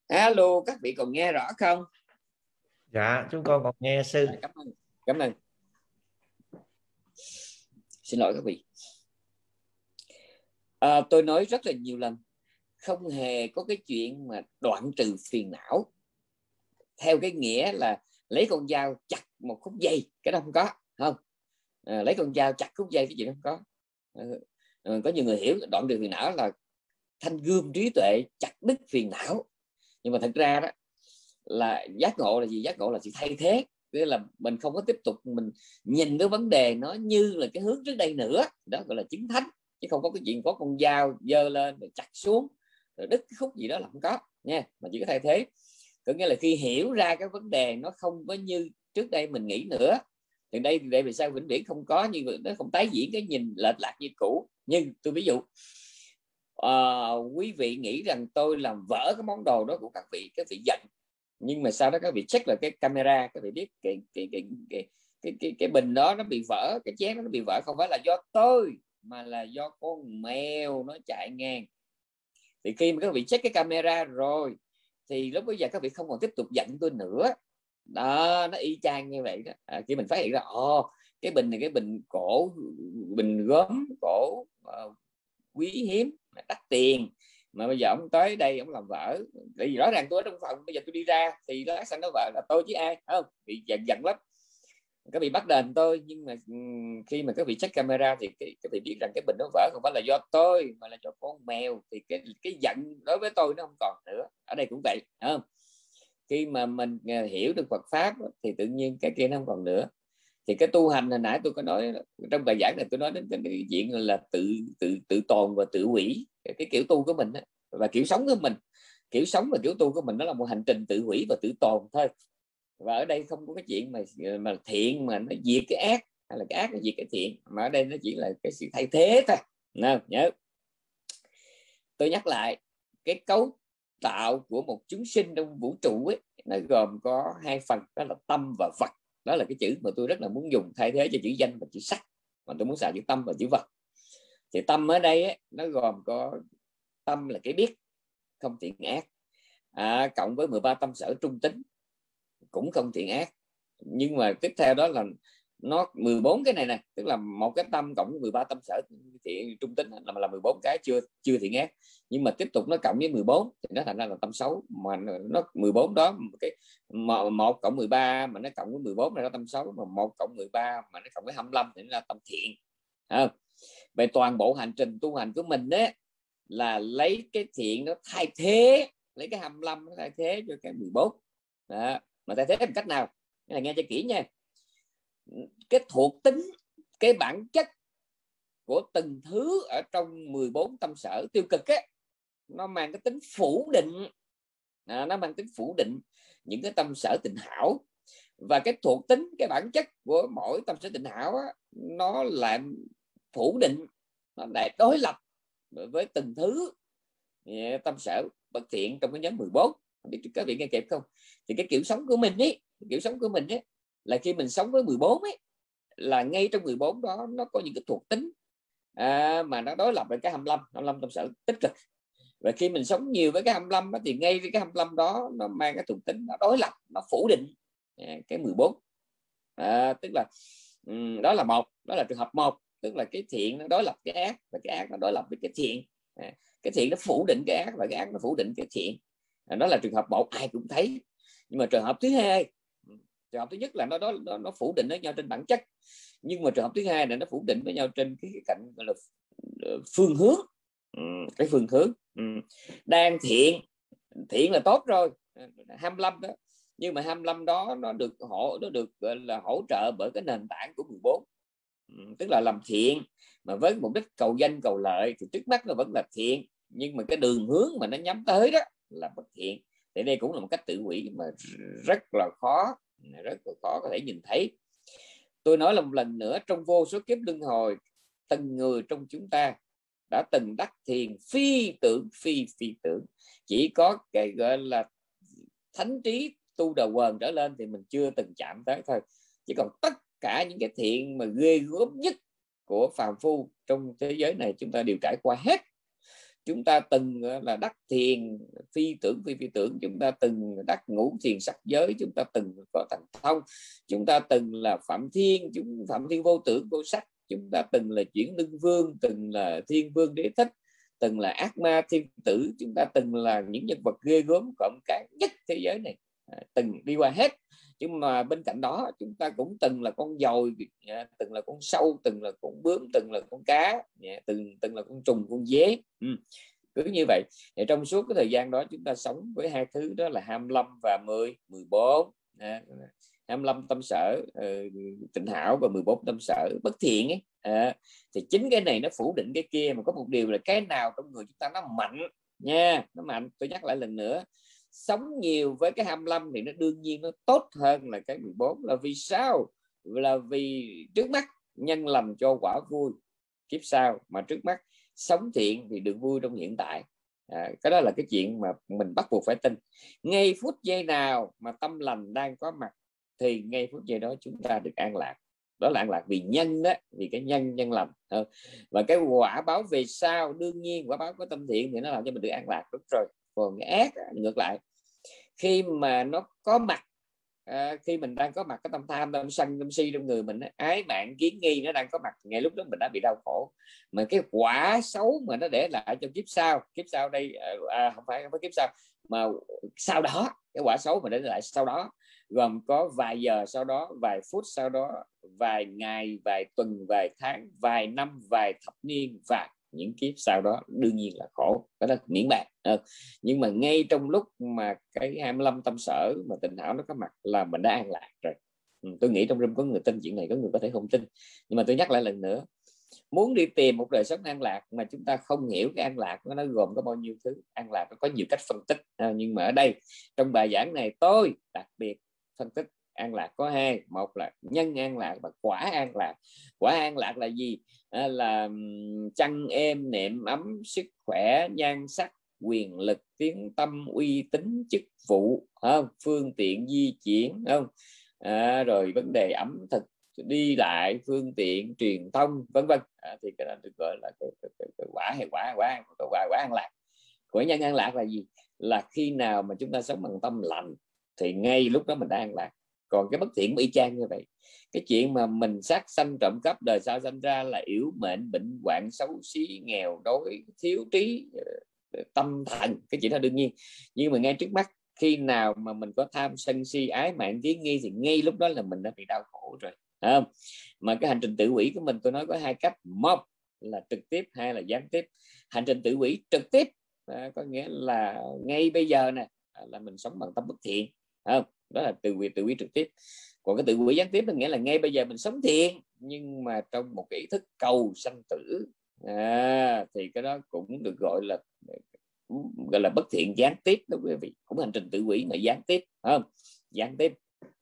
Alo, các vị còn nghe rõ không? Dạ, chúng con còn nghe sư. Cảm ơn. Xin lỗi các vị. Tôi nói rất là nhiều lần, không hề có cái chuyện mà đoạn trừ phiền não theo cái nghĩa là lấy con dao chặt một khúc dây, cái đó không có, không. Lấy con dao chặt khúc dây, cái gì đó không có. Có nhiều người hiểu đoạn trừ phiền não là thanh gươm trí tuệ chặt đứt phiền não, nhưng mà thật ra đó là giác ngộ là gì? Giác ngộ là sự thay thế, tức là mình không có tiếp tục mình nhìn cái vấn đề nó như là cái hướng trước đây nữa, đó gọi là chứng thánh, chứ không có cái chuyện có con dao giơ lên rồi chặt xuống rồi đứt cái khúc gì đó là không có nha, mà chỉ có thay thế. Có nghĩa là khi hiểu ra cái vấn đề nó không có như trước đây mình nghĩ nữa, thì đây vì sao vĩnh viễn không có như vậy, nó không tái diễn cái nhìn lệch lạc như cũ. Nhưng tôi ví dụ, quý vị nghĩ rằng tôi làm vỡ cái món đồ đó của các vị giận, nhưng mà sau đó các vị check là cái camera, các vị biết cái bình đó nó bị vỡ, cái chén nó bị vỡ không phải là do tôi mà là do con mèo nó chạy ngang. Thì khi mà các vị check cái camera rồi thì lúc bây giờ các vị không còn tiếp tục giận tôi nữa. Đó, nó y chang như vậy đó. Khi mình phát hiện ra cái bình này, cái bình cổ, bình gốm cổ quý hiếm đắt tiền, mà bây giờ ông tới đây ông làm vỡ, tại vì rõ ràng tôi ở trong phòng, bây giờ tôi đi ra thì lát xanh nó vỡ là tôi chứ ai, không? Bị giận lắm, các vị bắt đền tôi. Nhưng mà khi mà các vị check camera thì các vị biết rằng cái bình nó vỡ không phải là do tôi mà là do con mèo, thì cái giận đối với tôi nó không còn nữa. Ở đây cũng vậy, không? Khi mà mình hiểu được Phật pháp thì tự nhiên cái kia nó không còn nữa. Thì cái tu hành hồi nãy tôi có nói trong bài giảng này, tôi nói đến cái chuyện là tự tồn và tự hủy, cái kiểu tu của mình đó, và kiểu sống của mình. Kiểu sống và kiểu tu của mình nó là một hành trình tự hủy và tự tồn thôi. Và ở đây không có cái chuyện mà thiện mà nó diệt cái ác, hay là cái ác nó diệt cái thiện, mà ở đây nó chỉ là cái sự thay thế thôi. Nào, nhớ tôi nhắc lại, cái cấu tạo của một chúng sinh trong vũ trụ ấy, nó gồm có hai phần, đó là tâm và vật. Đó là cái chữ mà tôi rất là muốn dùng thay thế cho chữ danh và chữ sắc, mà tôi muốn xài chữ tâm và chữ vật. Thì tâm ở đây ấy, nó gồm có tâm là cái biết không thiện ác, cộng với 13 tâm sở trung tính cũng không thiện ác. Nhưng mà tiếp theo đó là nó 14 cái này nè, tức là một cái tâm cộng với 13 tâm sở thiện trung tính là 14 cái chưa thiện ác. Nhưng mà tiếp tục nó cộng với 14 thì nó thành ra là tâm xấu. Mà nó 14 đó, cái 1 cộng 13 mà nó cộng với 14 là nó tâm xấu, mà 1 cộng 13 mà nó cộng với 25 thì nó là tâm thiện. Về toàn bộ hành trình tu hành của mình đấy là lấy cái thiện nó thay thế, lấy cái 25 nó thay thế cho cái 14 đó. Mà thay thế bằng cách nào? Cái này nghe cho kỹ nha. Cái thuộc tính, cái bản chất của từng thứ ở trong 14 tâm sở tiêu cực ấy, nó mang cái tính phủ định, nó mang tính phủ định những cái tâm sở tịnh hảo. Và cái thuộc tính, cái bản chất của mỗi tâm sở tịnh hảo á, nó lại phủ định, nó lại đối lập với từng thứ tâm sở bất thiện trong cái nhóm 14. Biết các vị nghe kịp không? Thì cái kiểu sống của mình ấy, là khi mình sống với 14 ấy, là ngay trong 14 đó nó có những cái thuộc tính mà nó đối lập với cái 25 tâm sở tích cực. Và khi mình sống nhiều với cái 25 đó, thì ngay cái 25 đó nó mang cái thuộc tính nó đối lập, nó phủ định cái 14. Tức là đó là một, đó là trường hợp một, tức là cái thiện nó đối lập cái ác, và cái ác nó đối lập với cái thiện. Cái thiện nó phủ định cái ác, và cái ác nó phủ định cái thiện. Đó là trường hợp một, ai cũng thấy. Nhưng mà trường hợp thứ hai, trường hợp thứ nhất là nó phủ định với nhau trên bản chất, nhưng mà trường hợp thứ hai là nó phủ định với nhau trên cái cạnh gọi là phương hướng. Cái phương hướng đang thiện là tốt rồi, 25 đó, nhưng mà 25 đó nó được gọi là hỗ trợ bởi cái nền tảng của 14. Tức là làm thiện mà với mục đích cầu danh cầu lợi thì trước mắt nó vẫn là thiện, nhưng mà cái đường hướng mà nó nhắm tới đó là bất thiện. Thì đây cũng là một cách tự hủy mà rất là khó có thể nhìn thấy. Tôi nói là một lần nữa, trong vô số kiếp luân hồi, từng người trong chúng ta đã từng đắc thiền phi tưởng. Chỉ có cái gọi là thánh trí tu đà quần trở lên thì mình chưa từng chạm tới thôi. Chỉ còn tất cả những cái thiện mà ghê gớm nhất của phàm phu trong thế giới này chúng ta đều trải qua hết. chúng ta từng là đắc thiền phi tưởng phi tưởng, chúng ta từng đắc ngũ thiền sắc giới, chúng ta từng có thần thông, chúng ta từng là phạm thiên vô tưởng vô sắc, chúng ta từng là chuyển lưng vương, từng là thiên vương đế thích, từng là ác ma thiên tử, chúng ta từng là những nhân vật ghê gớm cộng cán nhất thế giới này, từng đi qua hết. Nhưng mà bên cạnh đó chúng ta cũng từng là con dồi, từng là con sâu, từng là con bướm, từng là con cá, từng là con trùng, con dế. Cứ như vậy thì trong suốt cái thời gian đó chúng ta sống với hai thứ đó là 25 và 14. 25 tâm sở tịnh hảo và 14 tâm sở bất thiện ấy. Thì chính cái này nó phủ định cái kia, mà có một điều là cái nào trong người chúng ta nó mạnh nha, nó mạnh. Tôi nhắc lại lần nữa, sống nhiều với cái 25 thì nó đương nhiên nó tốt hơn là cái 14. Là vì sao? Là vì trước mắt nhân lành cho quả vui kiếp sau, mà trước mắt sống thiện thì được vui trong hiện tại. Cái đó là cái chuyện mà mình bắt buộc phải tin. Ngay phút giây nào mà tâm lành đang có mặt thì ngay phút giây đó chúng ta được an lạc. Đó là an lạc vì nhân đó, vì cái nhân lành. Và cái quả báo về sau, đương nhiên quả báo có tâm thiện thì nó làm cho mình được an lạc, đúng rồi. Còn cái ác ngược lại, khi mà nó có mặt, khi mình đang có mặt cái tâm tham, tâm sân, tâm si trong người mình, ái mạng kiến nghi nó đang có mặt, ngay lúc đó mình đã bị đau khổ. Mà cái quả xấu mà nó để lại cho kiếp sau đây, không phải kiếp sau mà sau đó, cái quả xấu mà để lại sau đó gồm có vài giờ sau đó, vài phút sau đó, vài ngày, vài tuần, vài tháng, vài năm, vài thập niên và những kiếp sau đó, đương nhiên là khổ, cái đó miễn bàn. Nhưng mà ngay trong lúc mà cái 25 tâm sở mà tịnh hảo nó có mặt là mình đã an lạc rồi. Tôi nghĩ trong room có người tin chuyện này, có người có thể không tin, nhưng mà tôi nhắc lại lần nữa, muốn đi tìm một đời sống an lạc mà chúng ta không hiểu cái an lạc nó gồm có bao nhiêu thứ. An lạc nó có nhiều cách phân tích, nhưng mà ở đây trong bài giảng này tôi đặc biệt phân tích an lạc có hai. Một là nhân an lạc và quả an lạc. Quả an lạc là gì? Là chăn êm, nệm ấm, sức khỏe, nhan sắc, quyền lực, tiếng tâm, uy tín, chức vụ, phương tiện di chuyển, rồi vấn đề ẩm thực, đi lại, phương tiện truyền thông, vân vân. Thì cái đó được gọi là cái quả hay quả an lạc. Quả nhân an lạc là gì? Là khi nào mà chúng ta sống bằng tâm lành thì ngay lúc đó mình đã an lạc. Còn cái bất thiện y chang như vậy. Cái chuyện mà mình sát sanh trộm cắp, đời sau sanh ra là yếu mệnh, bệnh hoạn, xấu xí, nghèo đói, thiếu trí, tâm thần, cái chuyện đó đương nhiên. Nhưng mà ngay trước mắt, khi nào mà mình có tham sân si ái mạng kiến nghi thì ngay lúc đó là mình đã bị đau khổ rồi. Mà cái hành trình tự hủy của mình, tôi nói có hai cách. Một là trực tiếp, hai là gián tiếp. Hành trình tự hủy trực tiếp có nghĩa là ngay bây giờ nè là mình sống bằng tâm bất thiện, đó là tự hủy trực tiếp. Còn cái tự hủy gián tiếp có nghĩa là ngay bây giờ mình sống thiện nhưng mà trong một cái ý thức cầu sanh tử, thì cái đó cũng được gọi là bất thiện gián tiếp đó quý vị. Cũng hành trình tự hủy mà gián tiếp, gián tiếp.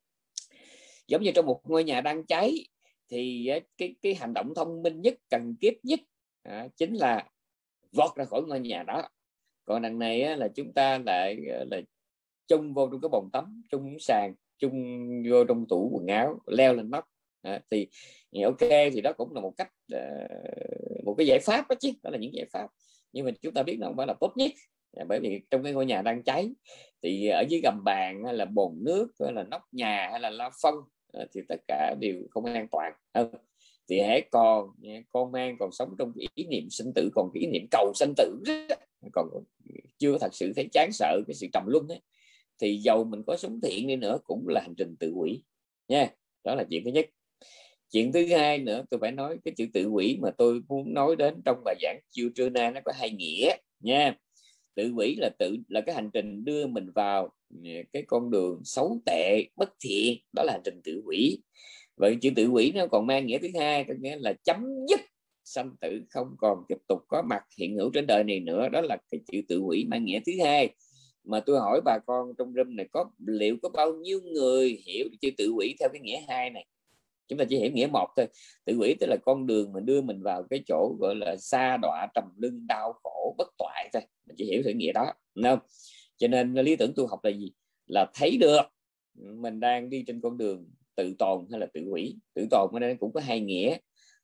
Giống như trong một ngôi nhà đang cháy thì cái hành động thông minh nhất, cần kiếp nhất chính là vọt ra khỏi ngôi nhà đó. Còn đằng này là chúng ta lại là chung vô trong cái bồn tắm, chung sàn, chung vô trong tủ quần áo, leo lên nóc. Thì ok, thì đó cũng là một cách, một cái giải pháp đó chứ, đó là những giải pháp. Nhưng mà chúng ta biết nó không phải là tốt nhất, bởi vì trong cái ngôi nhà đang cháy thì ở dưới gầm bàn hay là bồn nước hay là nóc nhà hay là la phong thì tất cả đều không an toàn. Thì hãy con mang còn sống trong cái ý niệm sinh tử, còn cái ý niệm cầu sanh tử còn chưa thật sự thấy chán sợ cái sự trầm luân ấy, thì dầu mình có sống thiện đi nữa cũng là hành trình tự hủy nha. Đó là chuyện thứ nhất. Chuyện thứ hai nữa, tôi phải nói cái chữ tự hủy mà tôi muốn nói đến trong bài giảng chiều trưa nay nó có hai nghĩa nha. Tự hủy là cái hành trình đưa mình vào cái con đường xấu tệ, bất thiện, đó là hành trình tự hủy. Vậy chữ tự hủy nó còn mang nghĩa thứ hai, có nghĩa là chấm dứt sanh tử, không còn tiếp tục có mặt hiện hữu trên đời này nữa. Đó là cái chữ tự hủy mang nghĩa thứ hai. Mà tôi hỏi bà con trong room này liệu có bao nhiêu người hiểu chữ tự hủy theo cái nghĩa hai này? Chúng ta chỉ hiểu nghĩa một thôi. Tự hủy tức là con đường mà đưa mình vào cái chỗ gọi là sa đọa, trầm luân, đau khổ, bất toại thôi. Mình chỉ hiểu theo nghĩa đó, đúng không? Cho nên lý tưởng tu học là gì? Là thấy được mình đang đi trên con đường tự tồn hay là tự hủy. Tự tồn ở đây cũng có hai nghĩa.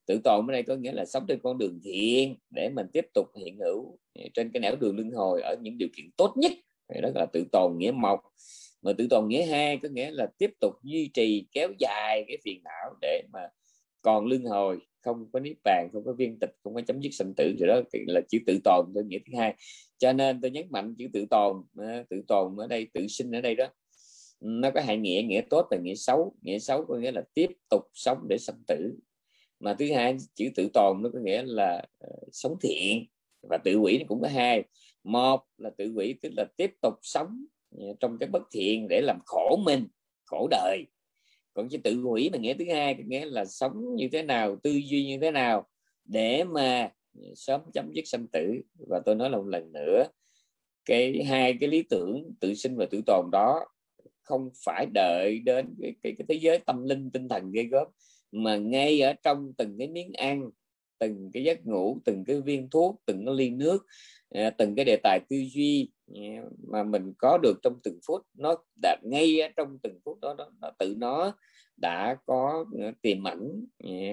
Tự tồn ở đây có nghĩa là sống trên con đường thiện để mình tiếp tục hiện hữu trên cái nẻo đường luân hồi ở những điều kiện tốt nhất. Đó là tự tồn nghĩa một. Mà tự tồn nghĩa hai có nghĩa là tiếp tục duy trì kéo dài cái phiền não để mà còn luân hồi, không có niết bàn, không có viên tịch, không có chấm dứt sanh tử. Rồi đó là chữ tự tồn, tôi nghĩa thứ hai. Cho nên tôi nhấn mạnh chữ tự tồn. Tự tồn ở đây, tự sinh ở đây đó, nó có hai nghĩa, nghĩa tốt và nghĩa xấu. Nghĩa xấu có nghĩa là tiếp tục sống để sanh tử. Mà thứ hai, chữ tự tồn nó có nghĩa là sống thiện. Và tự hủy nó cũng có hai. Một là tự hủy, tức là tiếp tục sống trong cái bất thiện để làm khổ mình, khổ đời. Còn chữ tự hủy mà nghĩa thứ hai có nghĩa là sống như thế nào, tư duy như thế nào để mà sớm chấm dứt sanh tử. Và tôi nói là một lần nữa, hai cái lý tưởng tự sinh và tự tồn đó không phải đợi đến cái thế giới tâm linh tinh thần ghê gớm, mà ngay ở trong từng cái miếng ăn, từng cái giấc ngủ, từng cái viên thuốc, từng cái ly nước, từng cái đề tài tư duy mà mình có được trong từng phút. Nó đã ngay ở trong từng phút đó, nó tự nó đã có tiềm ẩn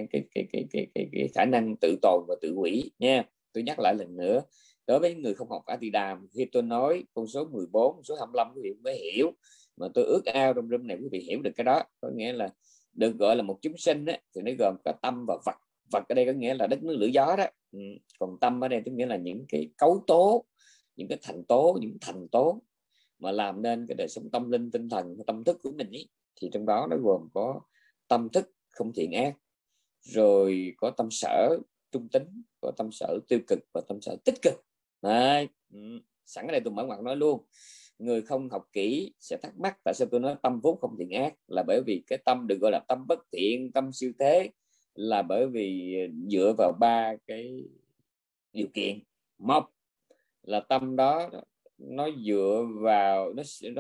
cái khả năng tự tồn và tự hủy nha. Tôi nhắc lại lần nữa, đối với người không học A Tỳ Đàm, khi tôi nói con số 14, số 25 quý vị mới hiểu, mà tôi ước ao trong room này quý vị hiểu được cái đó. Có nghĩa là được gọi là một chúng sinh đó, thì nó gồm có tâm và vật. Vật ở đây có nghĩa là đất nước lửa gió đó. Còn tâm ở đây có nghĩa là những cái cấu tố, những cái thành tố, những thành tố mà làm nên cái đời sống tâm linh, tinh thần, tâm thức của mình ý. Thì trong đó nó gồm có tâm thức không thiện ác, rồi có tâm sở trung tính, có tâm sở tiêu cực và tâm sở tích cực. Đấy. Sẵn ở đây tôi mở ngoặt nói luôn, người không học kỹ sẽ thắc mắc tại sao tôi nói tâm vốn không thiện ác. Là bởi vì cái tâm được gọi là tâm bất thiện, tâm siêu thế, là bởi vì dựa vào ba cái điều kiện. Một là tâm đó nó dựa vào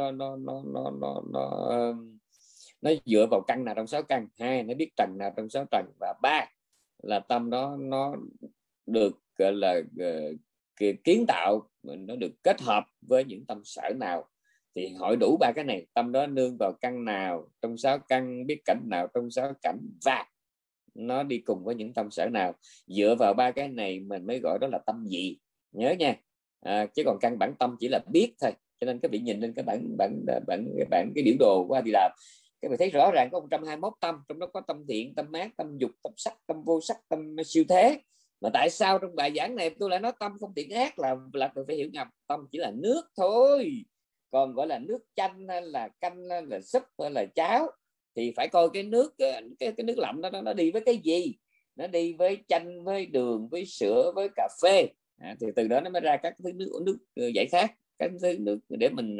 nó dựa vào căn nào trong 6 căn. Hai, nó biết trần nào trong 6 trần. Và ba là tâm đó nó được gọi là kiến tạo, nó được kết hợp với những tâm sở nào. Thì hỏi đủ ba cái này, tâm đó nương vào căn nào trong 6 căn, biết cảnh nào trong 6 cảnh, và nó đi cùng với những tâm sở nào. Dựa vào ba cái này mình mới gọi đó là tâm gì. Nhớ nha. Chứ còn căn bản tâm chỉ là biết thôi. Cho nên các vị nhìn lên cái bản cái biểu đồ của A Tỳ Đàm, các vị thấy rõ ràng có 121 tâm, trong đó có tâm thiện, tâm ác, tâm dục, tâm sắc, tâm vô sắc, tâm siêu thế. Mà tại sao trong bài giảng này tôi lại nói tâm không thiện ác? Là tôi phải hiểu nhầm. Tâm chỉ là nước thôi. Còn gọi là nước chanh hay là canh hay là súp hay là cháo thì phải coi cái nước cái nước lạnh đó nó đi với cái gì. Nó đi với chanh, với đường, với sữa, với cà phê. Thì từ đó nó mới ra các thứ nước giải khát, các thứ nước để mình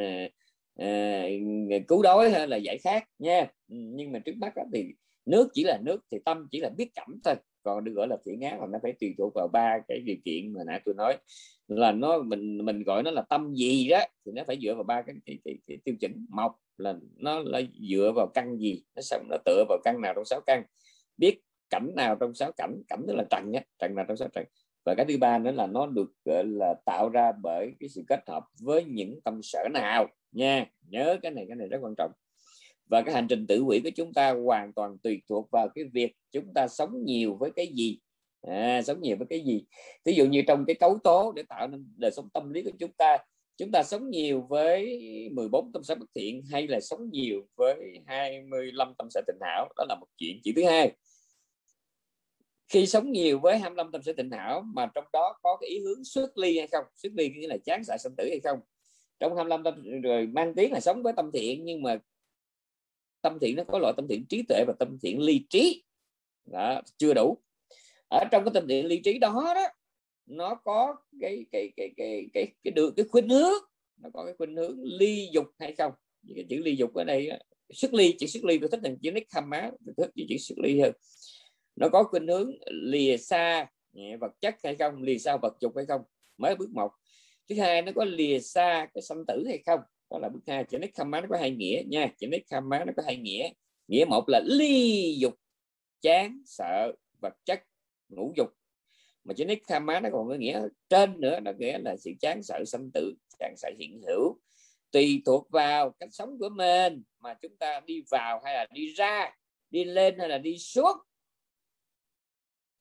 cứu đói hay là giải khát nha. Nhưng mà trước mắt thì nước chỉ là nước, thì tâm chỉ là biết cảm thôi. Còn được gọi là thiện ác là nó phải tùy thuộc vào ba cái điều kiện mà nãy tôi nói, là mình gọi nó là tâm gì đó, thì nó phải dựa vào ba cái tiêu chuẩn. Một là nó là dựa vào căn gì, nó tựa vào căn nào trong 6 căn, biết cảnh nào trong 6 cảnh, cảnh tức là trần nhé, trần nào trong 6 trần. Và cái thứ ba nữa là nó được gọi là tạo ra bởi cái sự kết hợp với những tâm sở nào nha. Nhớ cái này rất quan trọng. Và cái hành trình tự hủy của chúng ta hoàn toàn tùy thuộc vào cái việc chúng ta sống nhiều với cái gì. Sống nhiều với cái gì. Ví dụ như trong cái cấu tố để tạo nên đời sống tâm lý của chúng ta sống nhiều với 14 tâm sở bất thiện hay là sống nhiều với 25 tâm sở tịnh hảo, đó là một chuyện. Chuyện thứ hai, khi sống nhiều với 25 tâm sở tịnh hảo mà trong đó có cái ý hướng xuất ly hay không, xuất ly nghĩa là chán xạ sanh tử hay không. Trong 25 tâm rồi mang tiếng là sống với tâm thiện, nhưng mà tâm thiện nó có loại tâm thiện trí tuệ và tâm thiện ly trí đó, chưa đủ. Ở trong cái tâm thiện ly trí đó nó có cái khuynh hướng, nó có cái khuynh hướng ly dục hay không. Cái chữ ly dục ở đây, xuất ly, chữ xuất ly tôi thích là chữ nick khama, tôi thích chữ xuất ly hơn. Nó có khuynh hướng lìa xa vật chất hay không, lìa xa vật dục hay không, mới bước một. Thứ hai, nó có lìa xa cái sanh tử hay không, đó là bước hai. Chữ nick khama nó có hai nghĩa nha. Chữ nick khama nó có hai nghĩa. Nghĩa một là ly dục, chán sợ vật chất, ngũ dục. Mà chữ nick khama nó còn có nghĩa trên nữa, nó nghĩa là sự chán sợ sanh tử, chán sợ hiện hữu. Tùy thuộc vào cách sống của mình mà chúng ta đi vào hay là đi ra, đi lên hay là đi xuống.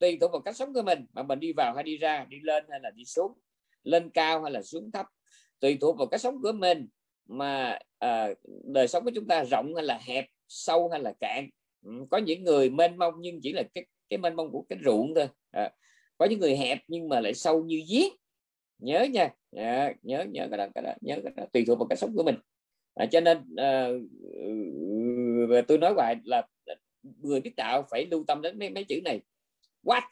tùy thuộc vào cách sống của mình mà mình đi vào hay đi ra, đi lên hay là đi xuống, lên cao hay là xuống thấp. Tùy thuộc vào cách sống của mình mà đời sống của chúng ta rộng hay là hẹp, sâu hay là cạn. Có những người mênh mông nhưng chỉ là cái mênh mông của cái ruộng thôi. Có những người hẹp nhưng mà lại sâu như giếng. Nhớ nha, nhớ cái đó, tùy thuộc vào cách sống của mình. Cho nên tôi nói hoài là người biết đạo phải lưu tâm đến mấy chữ này. What?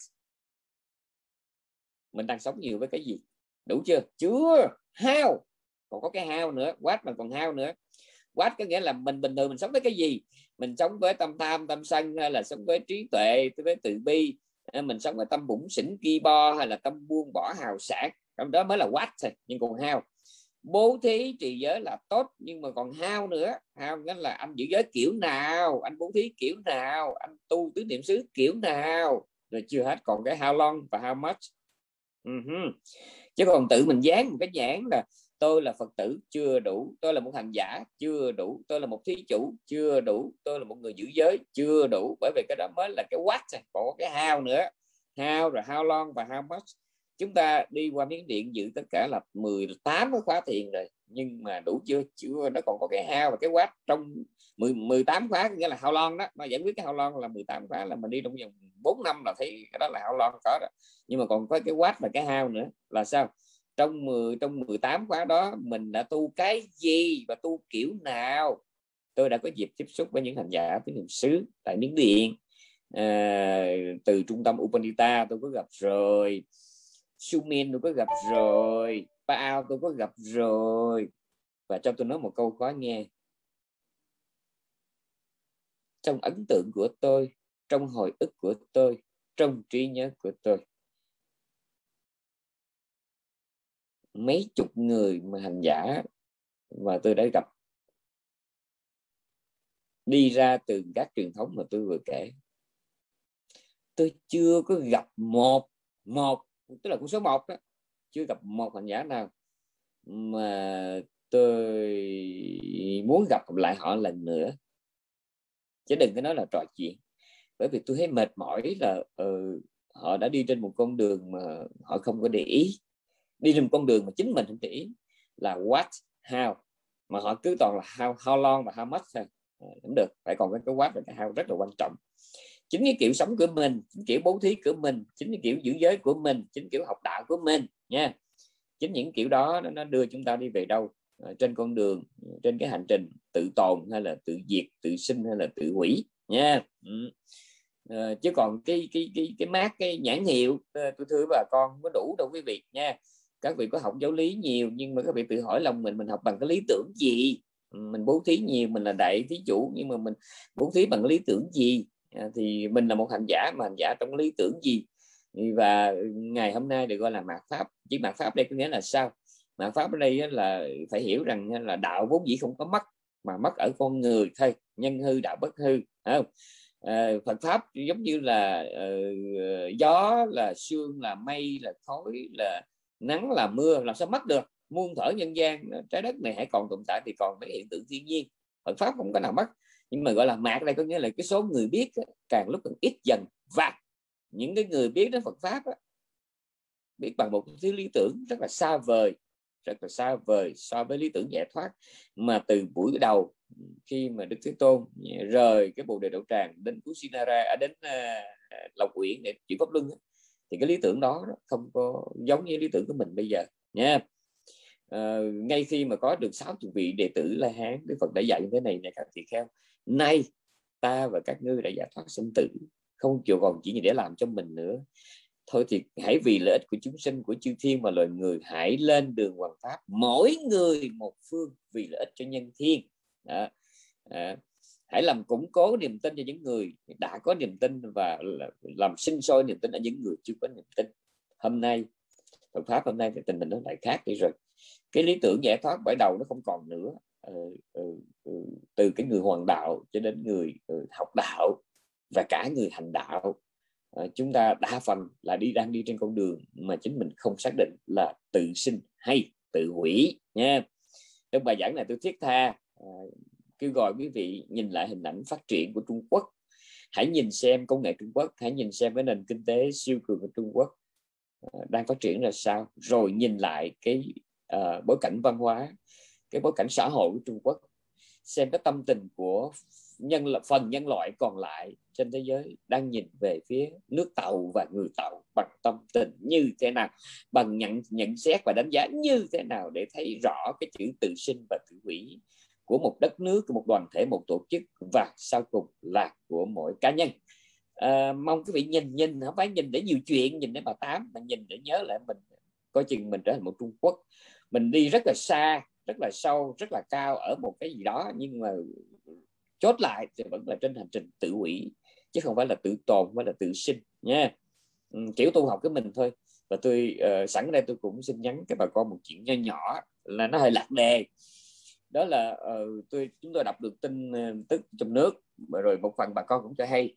Mình đang sống nhiều với cái gì? Đủ chưa? Chưa. How? Còn có cái how nữa. What mà còn how nữa. What có nghĩa là mình bình thường mình sống với cái gì? Mình sống với tâm tham, tâm sân, hay là sống với trí tuệ, với từ bi, mình sống với tâm bủn xỉn ki bo, hay là tâm buông bỏ hào sản. Trong đó mới là what thôi. Nhưng còn how, bố thí trì giới là tốt, nhưng mà còn how nữa. How nghĩa là anh giữ giới kiểu nào, anh bố thí kiểu nào, anh tu tứ niệm xứ kiểu nào. Rồi chưa hết, còn cái how long và how much. Chứ còn tự mình dán một cái nhãn là tôi là Phật tử chưa đủ, tôi là một hành giả chưa đủ, tôi là một thí chủ chưa đủ, tôi là một người giữ giới chưa đủ. Bởi vì cái đó mới là cái what, còn cái how nữa. How rồi how long và how much. Chúng ta đi qua Miến Điện dự tất cả là 18 cái khóa thiền rồi, nhưng mà đủ chưa? Chưa. Nó còn có cái how và cái what. Trong 18 khóa nghĩa là how long đó, nó giải quyết cái how long là 18 khóa, là mình đi trong vòng 4 năm là thấy cái đó là how long có đó. Nhưng mà còn có cái what và cái how nữa là sao? Trong 18 khóa đó mình đã tu cái gì và tu kiểu nào? Tôi đã có dịp tiếp xúc với những hành giả tứ niệm xứ tại Miến Điện. Từ trung tâm Upanita tôi có gặp rồi, Sumin tôi có gặp rồi, Paao tôi có gặp rồi. Và cho tôi nói một câu khó nghe. Trong ấn tượng của tôi, trong hồi ức của tôi, trong trí nhớ của tôi, mấy chục người mà hành giả mà tôi đã gặp đi ra từ các truyền thống mà tôi vừa kể, tôi chưa có gặp một tức là con số 1 đó, chưa gặp một hành giả nào mà tôi muốn gặp lại họ lần nữa. Chứ đừng có nói là trò chuyện. Bởi vì tôi thấy mệt mỏi là họ đã đi trên một con đường mà họ không có để ý, đi trên một con đường mà chính mình không để ý, là what, how, mà họ cứ toàn là how long và how much thôi. Không được, phải còn cái what và cái how rất là quan trọng. Chính cái kiểu sống của mình, chính kiểu bố thí của mình, chính cái kiểu giữ giới của mình, chính kiểu học đạo của mình nha. Chính những kiểu đó nó đưa chúng ta đi về đâu trên con đường, trên cái hành trình tự tồn hay là tự diệt, tự sinh hay là tự hủy nha. Chứ còn cái mác, cái nhãn hiệu, tôi thưa bà con, không có đủ đâu quý vị nha. Các vị có học giáo lý nhiều, nhưng mà các vị tự hỏi lòng mình học bằng cái lý tưởng gì? Mình bố thí nhiều, mình là đại thí chủ, nhưng mà mình bố thí bằng lý tưởng gì? Thì mình là một hành giả, mà hành giả trong lý tưởng gì? Và ngày hôm nay được gọi là mạt pháp. Chứ mạt pháp đây có nghĩa là sao? Mạt pháp ở đây là phải hiểu rằng là đạo vốn dĩ không có mất, mà mất ở con người thôi. Nhân hư đạo bất hư, không? Phật pháp giống như là gió là sương, là mây là khói, là nắng là mưa, làm sao mất được? Muôn thuở nhân gian, trái đất này hãy còn tồn tại thì còn mấy hiện tượng thiên nhiên. Phật pháp không có nào mất. Nhưng mà gọi là mạt đây có nghĩa là cái số người biết càng lúc càng ít dần, và những cái người biết đến Phật pháp biết bằng một thứ lý tưởng rất là xa vời so với lý tưởng giải thoát. Mà từ buổi đầu khi mà Đức Thế Tôn rời cái Bồ Đề Đậu Tràng đến Kusinara, đến Lộc Uyển để chuyển pháp luân, thì cái lý tưởng đó không có giống như lý tưởng của mình bây giờ nha. Ngay khi mà có được 60 vị đệ tử La Hán, Đức Phật đã dạy như thế này nè các tỳ kheo: nay ta và các ngươi đã giải thoát sinh tử, không chịu còn chỉ để làm cho mình nữa. Thôi thì hãy vì lợi ích của chúng sinh, của chư thiên và loài người, hãy lên đường hoằng pháp, mỗi người một phương, vì lợi ích cho nhân thiên. Hãy làm củng cố niềm tin cho những người đã có niềm tin, và làm sinh sôi niềm tin ở những người chưa có niềm tin. Hôm nay Phật pháp hôm nay thì tình hình nó lại khác đi rồi. Cái lý tưởng giải thoát bởi đầu nó không còn nữa. Từ cái người hoàng đạo cho đến người học đạo và cả người hành đạo, chúng ta đa phần là đang đi trên con đường mà chính mình không xác định là tự sinh hay tự hủy nha. Trong bài giảng này tôi thiết tha kêu gọi quý vị nhìn lại hình ảnh phát triển của Trung Quốc Hãy nhìn xem công nghệ Trung Quốc, hãy nhìn xem cái nền kinh tế siêu cường của Trung Quốc đang phát triển ra sao, rồi nhìn lại cái bối cảnh văn hóa, cái bối cảnh xã hội của Trung Quốc, xem cái tâm tình của phần nhân loại còn lại trên thế giới đang nhìn về phía nước Tàu và người Tàu bằng tâm tình như thế nào, bằng nhận xét và đánh giá như thế nào, để thấy rõ cái chữ tự sinh và tự hủy của một đất nước, của một đoàn thể, một tổ chức, và sau cùng là của mỗi cá nhân. Mong quý vị nhìn không phải nhìn để nhiều chuyện, nhìn để bà tám, mà nhìn để nhớ lại mình coi chừng mình trở thành một Trung Quốc. Mình đi rất là xa, rất là sâu, rất là cao ở một cái gì đó, nhưng mà chốt lại thì vẫn là trên hành trình tự hủy, chứ không phải là tự tồn, không phải là tự sinh nha. Kiểu tu học của mình thôi. Và tôi sẵn ở đây tôi cũng xin nhắn các bà con một chuyện nho nhỏ là nó hơi lạc đề. Đó là chúng tôi đọc được tin tức trong nước, rồi một phần bà con cũng cho hay,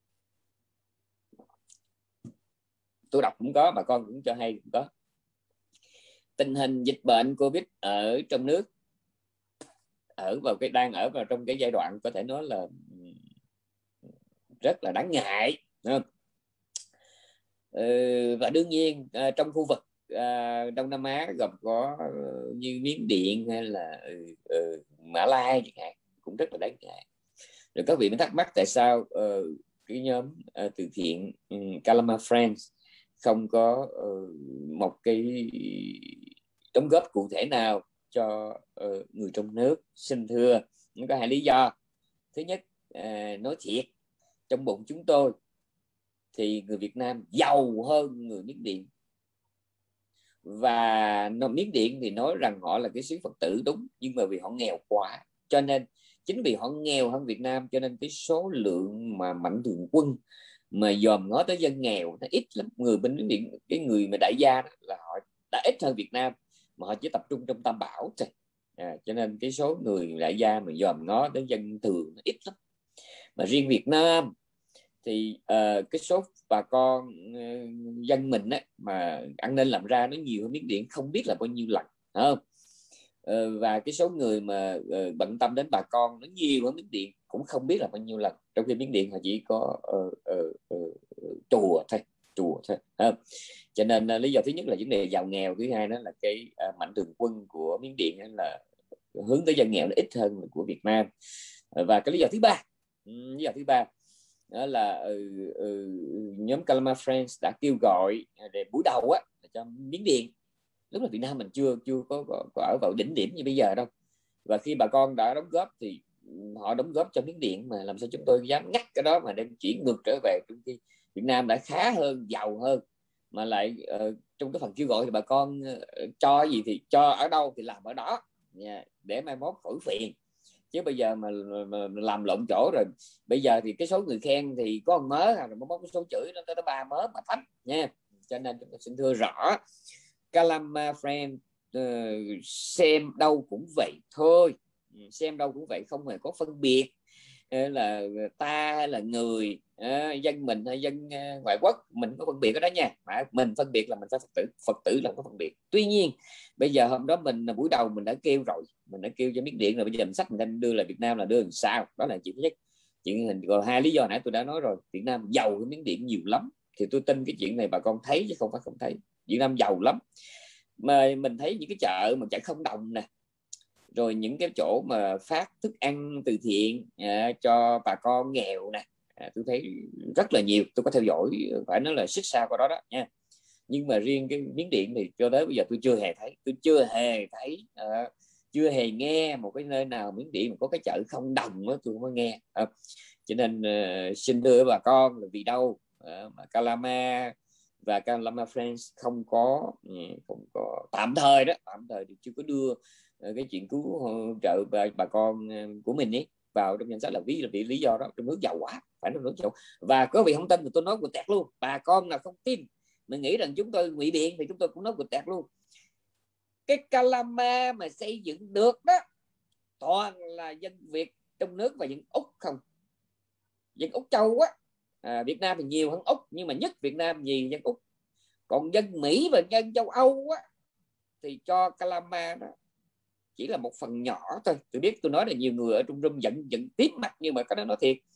tôi đọc cũng có, bà con cũng cho hay cũng có. Tình hình dịch bệnh Covid ở trong nước đang ở vào trong cái giai đoạn có thể nói là rất là đáng ngại, và đương nhiên trong khu vực Đông Nam Á gồm có như Miến Điện hay là Mã Lai chẳng hạn, cũng rất là đáng ngại. Rồi các vị mới thắc mắc tại sao cái nhóm từ thiện Calama Friends không có một cái đóng góp cụ thể nào cho người trong nước. Xin thưa, có hai lý do. Thứ nhất, nói thiệt, trong bụng chúng tôi thì người Việt Nam giàu hơn người Miến Điện. Và Miến Điện thì nói rằng họ là cái xứ Phật tử đúng, nhưng mà vì họ nghèo quá, cho nên chính vì họ nghèo hơn Việt Nam, cho nên cái số lượng mà mạnh thường quân mà dòm ngó tới dân nghèo nó ít lắm. Người bên Miến Điện, cái người mà đại gia đó, là họ đã ít hơn Việt Nam, mà họ chỉ tập trung trong Tam Bảo thôi. Cho nên cái số người đại gia mà dòm ngó tới dân thường nó ít lắm. Mà riêng Việt Nam thì cái số bà con dân mình á, mà ăn nên làm ra nó nhiều hơn Miến Điện không biết là bao nhiêu lần, không? Và cái số người mà bận tâm đến bà con nó nhiều hơn Miến Điện cũng không biết là bao nhiêu lần, trong khi Miến Điện họ chỉ có chùa thôi, không? Cho nên lý do thứ nhất là vấn đề giàu nghèo, thứ hai đó là cái mạnh thường quân của Miến Điện là hướng tới dân nghèo nó ít hơn của Việt Nam. Và cái lý do thứ ba đó là nhóm Calama Friends đã kêu gọi để buổi đầu á cho Miến Điện. Lúc là Việt Nam mình chưa có ở vào đỉnh điểm như bây giờ đâu. Và khi bà con đã đóng góp thì họ đóng góp cho Miến Điện, mà làm sao chúng tôi dám ngắt cái đó mà đem chuyển ngược trở về, trong khi Việt Nam đã khá hơn, giàu hơn, mà lại trong cái phần kêu gọi thì bà con cho gì thì cho ở đâu thì làm ở đó, để mai mốt khỏi phiền. Chứ bây giờ mà làm lộn chỗ rồi, bây giờ thì cái số người khen thì có 1 mớ, rồi mới bóc cái số chửi nó tới 3 mớ mà thấp nha. Cho nên chúng tôi xin thưa rõ, Calama Friend xem đâu cũng vậy thôi, xem đâu cũng vậy, không hề có phân biệt là ta hay là người, dân mình hay dân ngoại quốc, mình có phân biệt cái đó nha. Mình phân biệt là mình phải Phật tử là có phân biệt. Tuy nhiên bây giờ hôm đó mình buổi đầu mình đã kêu rồi, mình đã kêu cho Miến Điện rồi, bây giờ mình sách mình đang đưa là Việt Nam là đưa làm sao, đó là chuyện thứ nhất. Chuyện hình còn hai lý do nãy tôi đã nói rồi, Việt Nam giàu hơn Miến Điện nhiều lắm, thì tôi tin cái chuyện này bà con thấy chứ không phải không thấy. Việt Nam giàu lắm, mà mình thấy những cái chợ mà chợ không đồng nè, rồi những cái chỗ mà phát thức ăn từ thiện cho bà con nghèo nè, tôi thấy rất là nhiều. Tôi có theo dõi, phải nói là xích sao qua đó đó nha. Nhưng mà riêng cái Miến Điện thì cho tới bây giờ tôi chưa hề thấy, chưa hề nghe một cái nơi nào Miến Điện mà có cái chợ không đồng đó, tôi không có nghe. Cho nên xin thưa bà con là vì đâu mà Calama và Calama Friends không có tạm thời thì chưa có đưa cái chuyện cứu hỗ trợ bà con của mình ấy vào trong danh sách, là vì lý do đó trong nước giàu quá, phải trong nước giàu. Và có vị không tin thì tôi nói quịch tẹt luôn, bà con nào không tin mình nghĩ rằng chúng tôi ngụy biện thì chúng tôi cũng nói quịch tẹt luôn. Cái Calama mà xây dựng được đó toàn là dân Việt trong nước và dân Úc không, dân Úc Châu á. Việt Nam thì nhiều hơn Úc, nhưng mà nhất Việt Nam nhiều dân Úc. Còn dân Mỹ và dân châu Âu á thì cho Calama đó chỉ là một phần nhỏ thôi. Tôi biết tôi nói là nhiều người ở trong room giận tím mặt, nhưng mà cái đó nói thiệt,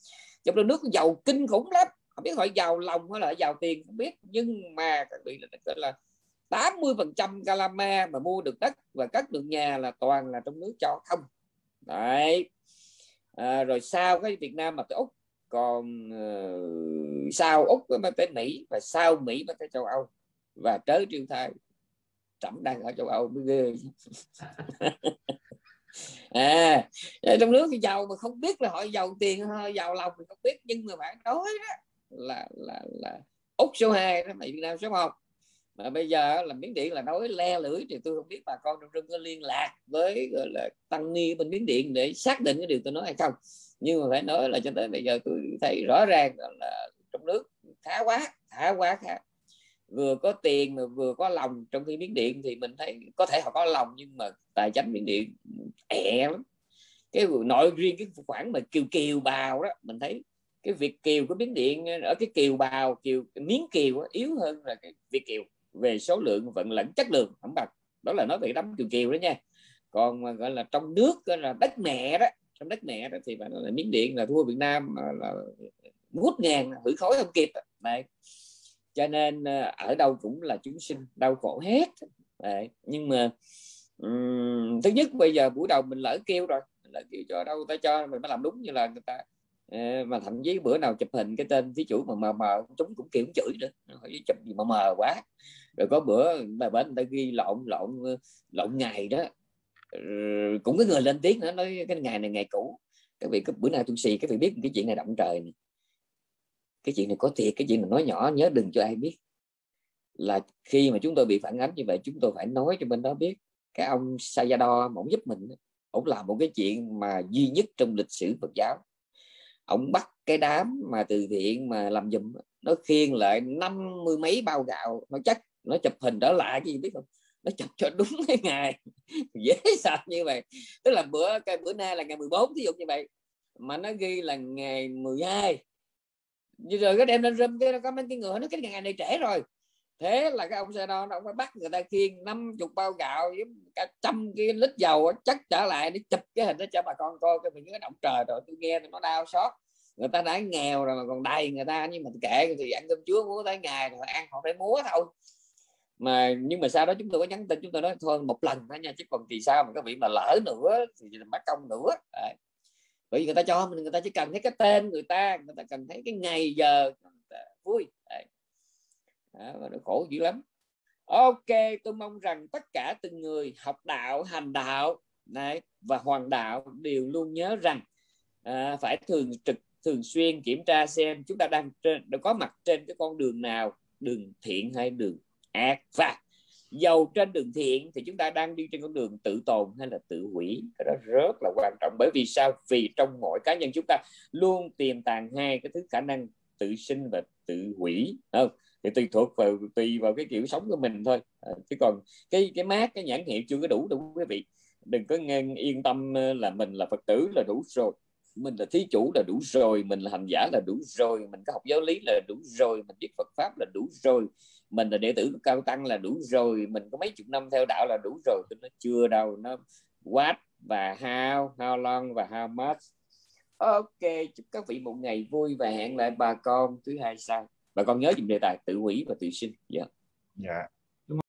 Trong đó nước giàu kinh khủng lắm, không biết họ giàu lòng hay là giàu tiền không biết, nhưng mà các vị là 80% Calama mà mua được đất và cất được nhà là toàn là trong nước cho không. Đấy. Rồi sau cái Việt Nam mà tới Úc, còn sau Úc mới tới Mỹ, và sau Mỹ mới tới châu Âu, và trớ trêu thay Trump đang ở châu Âu mới ghê. Trong nước thì giàu mà không biết là họ giàu tiền hay giàu lòng thì không biết, nhưng mà phải nói đó là Úc số 2 đó mà Việt Nam số 1. Mà bây giờ là Miến Điện là nói le lưỡi, thì tôi không biết bà con trong rừng có liên lạc với gọi là tăng ni bên Miến Điện để xác định cái điều tôi nói hay không, nhưng mà phải nói là cho tới bây giờ tôi thấy rõ ràng là trong nước khá quá, vừa có tiền mà vừa có lòng. Trong khi Miến Điện thì mình thấy có thể họ có lòng nhưng mà tài chính Miến Điện ẹ lắm. Cái nội riêng cái khoản mà kiều bào đó, mình thấy cái Việt kiều của Miến Điện ở cái kiều bào, miếng kiều đó, yếu hơn là cái Việt kiều về số lượng vận lẫn chất lượng không bằng. Đó là nói về đám kiều đó nha. Còn mà gọi là trong nước là đất mẹ đó, trong đất mẹ đó thì là Miến Điện là thua Việt Nam là ngút ngàn, hủy khói không kịp này. Cho nên ở đâu cũng là chúng sinh đau khổ hết. Đấy. Nhưng mà thứ nhất bây giờ buổi đầu mình lỡ kêu rồi, cho đâu ta cho mình phải làm đúng như là người ta. Mà thậm chí bữa nào chụp hình cái tên thí chủ mà mờ chúng cũng kêu chửi nữa, chụp gì mà mờ quá. Rồi có bữa bài bển người ta ghi lộn ngày đó, cũng có người lên tiếng nữa, nói cái ngày này ngày cũ. Các vị bữa nào tôi xì các vị biết cái chuyện này động trời này. Cái chuyện này có thiệt, cái chuyện này nói nhỏ nhớ đừng cho ai biết. Là khi mà chúng tôi bị phản ánh như vậy, chúng tôi phải nói cho bên đó biết. Cái ông Sayadaw mà ông giúp mình, ông làm một cái chuyện mà duy nhất trong lịch sử Phật giáo. Ông bắt cái đám mà từ thiện mà làm giùm, nó khiêng lại 50 mấy bao gạo, nó chắc nó chụp hình trở lại cái gì biết không, nó chụp cho đúng cái ngày dễ sợ như vậy. Tức là bữa nay là ngày 14 ví dụ như vậy, mà nó ghi là ngày 12 rồi cái đem lên râm cái nó có mấy cái người nó cái ngày này trễ rồi. Thế là cái ông xe đó ông phải bắt người ta khiêng 50 bao gạo với cả 100 cái lít dầu chắc trở lại để chụp cái hình đó cho bà con coi. Cái mình cái động trời rồi tôi nghe thì nó đau xót. Người ta đã nghèo rồi mà còn đầy người ta, nhưng mà kệ thì ăn cơm chúa múa tới ngày rồi ăn họ phải múa thôi. Nhưng mà sau đó chúng tôi có nhắn tin, chúng tôi nói thôi một lần đó nha, chứ còn thì sao mà các vị mà lỡ nữa thì mất công nữa. Đấy. Bởi vì người ta cho mình, người ta chỉ cần thấy cái tên người ta cần thấy cái ngày giờ vui. Đấy. Nó khổ dữ lắm. Ok, tôi mong rằng tất cả từng người học đạo, hành đạo này, và hoàng đạo đều luôn nhớ rằng phải thường xuyên kiểm tra xem chúng ta đang có mặt trên cái con đường nào, đường thiện hay đường ác. Và dầu trên đường thiện thì chúng ta đang đi trên con đường tự tồn hay là tự hủy. Cái đó rất là quan trọng. Bởi vì sao? Vì trong mỗi cá nhân chúng ta luôn tiềm tàng hai cái thứ khả năng tự sinh và tự hủy, không? Thì tùy vào cái kiểu sống của mình thôi. Chứ còn cái mác, cái nhãn hiệu chưa có đủ đâu quý vị. Đừng có yên tâm là mình là Phật tử là đủ rồi, mình là thí chủ là đủ rồi, mình là hành giả là đủ rồi, mình có học giáo lý là đủ rồi, mình biết Phật pháp là đủ rồi, mình là đệ tử của cao tăng là đủ rồi, mình có mấy chục năm theo đạo là đủ rồi. Tôi nói chưa đâu, nó what và how long và how much. Ok, chúc các vị một ngày vui và hẹn lại bà con thứ hai sau. Bà con nhớ dùm đề tài tự hủy và tự sinh. Dạ. Dạ.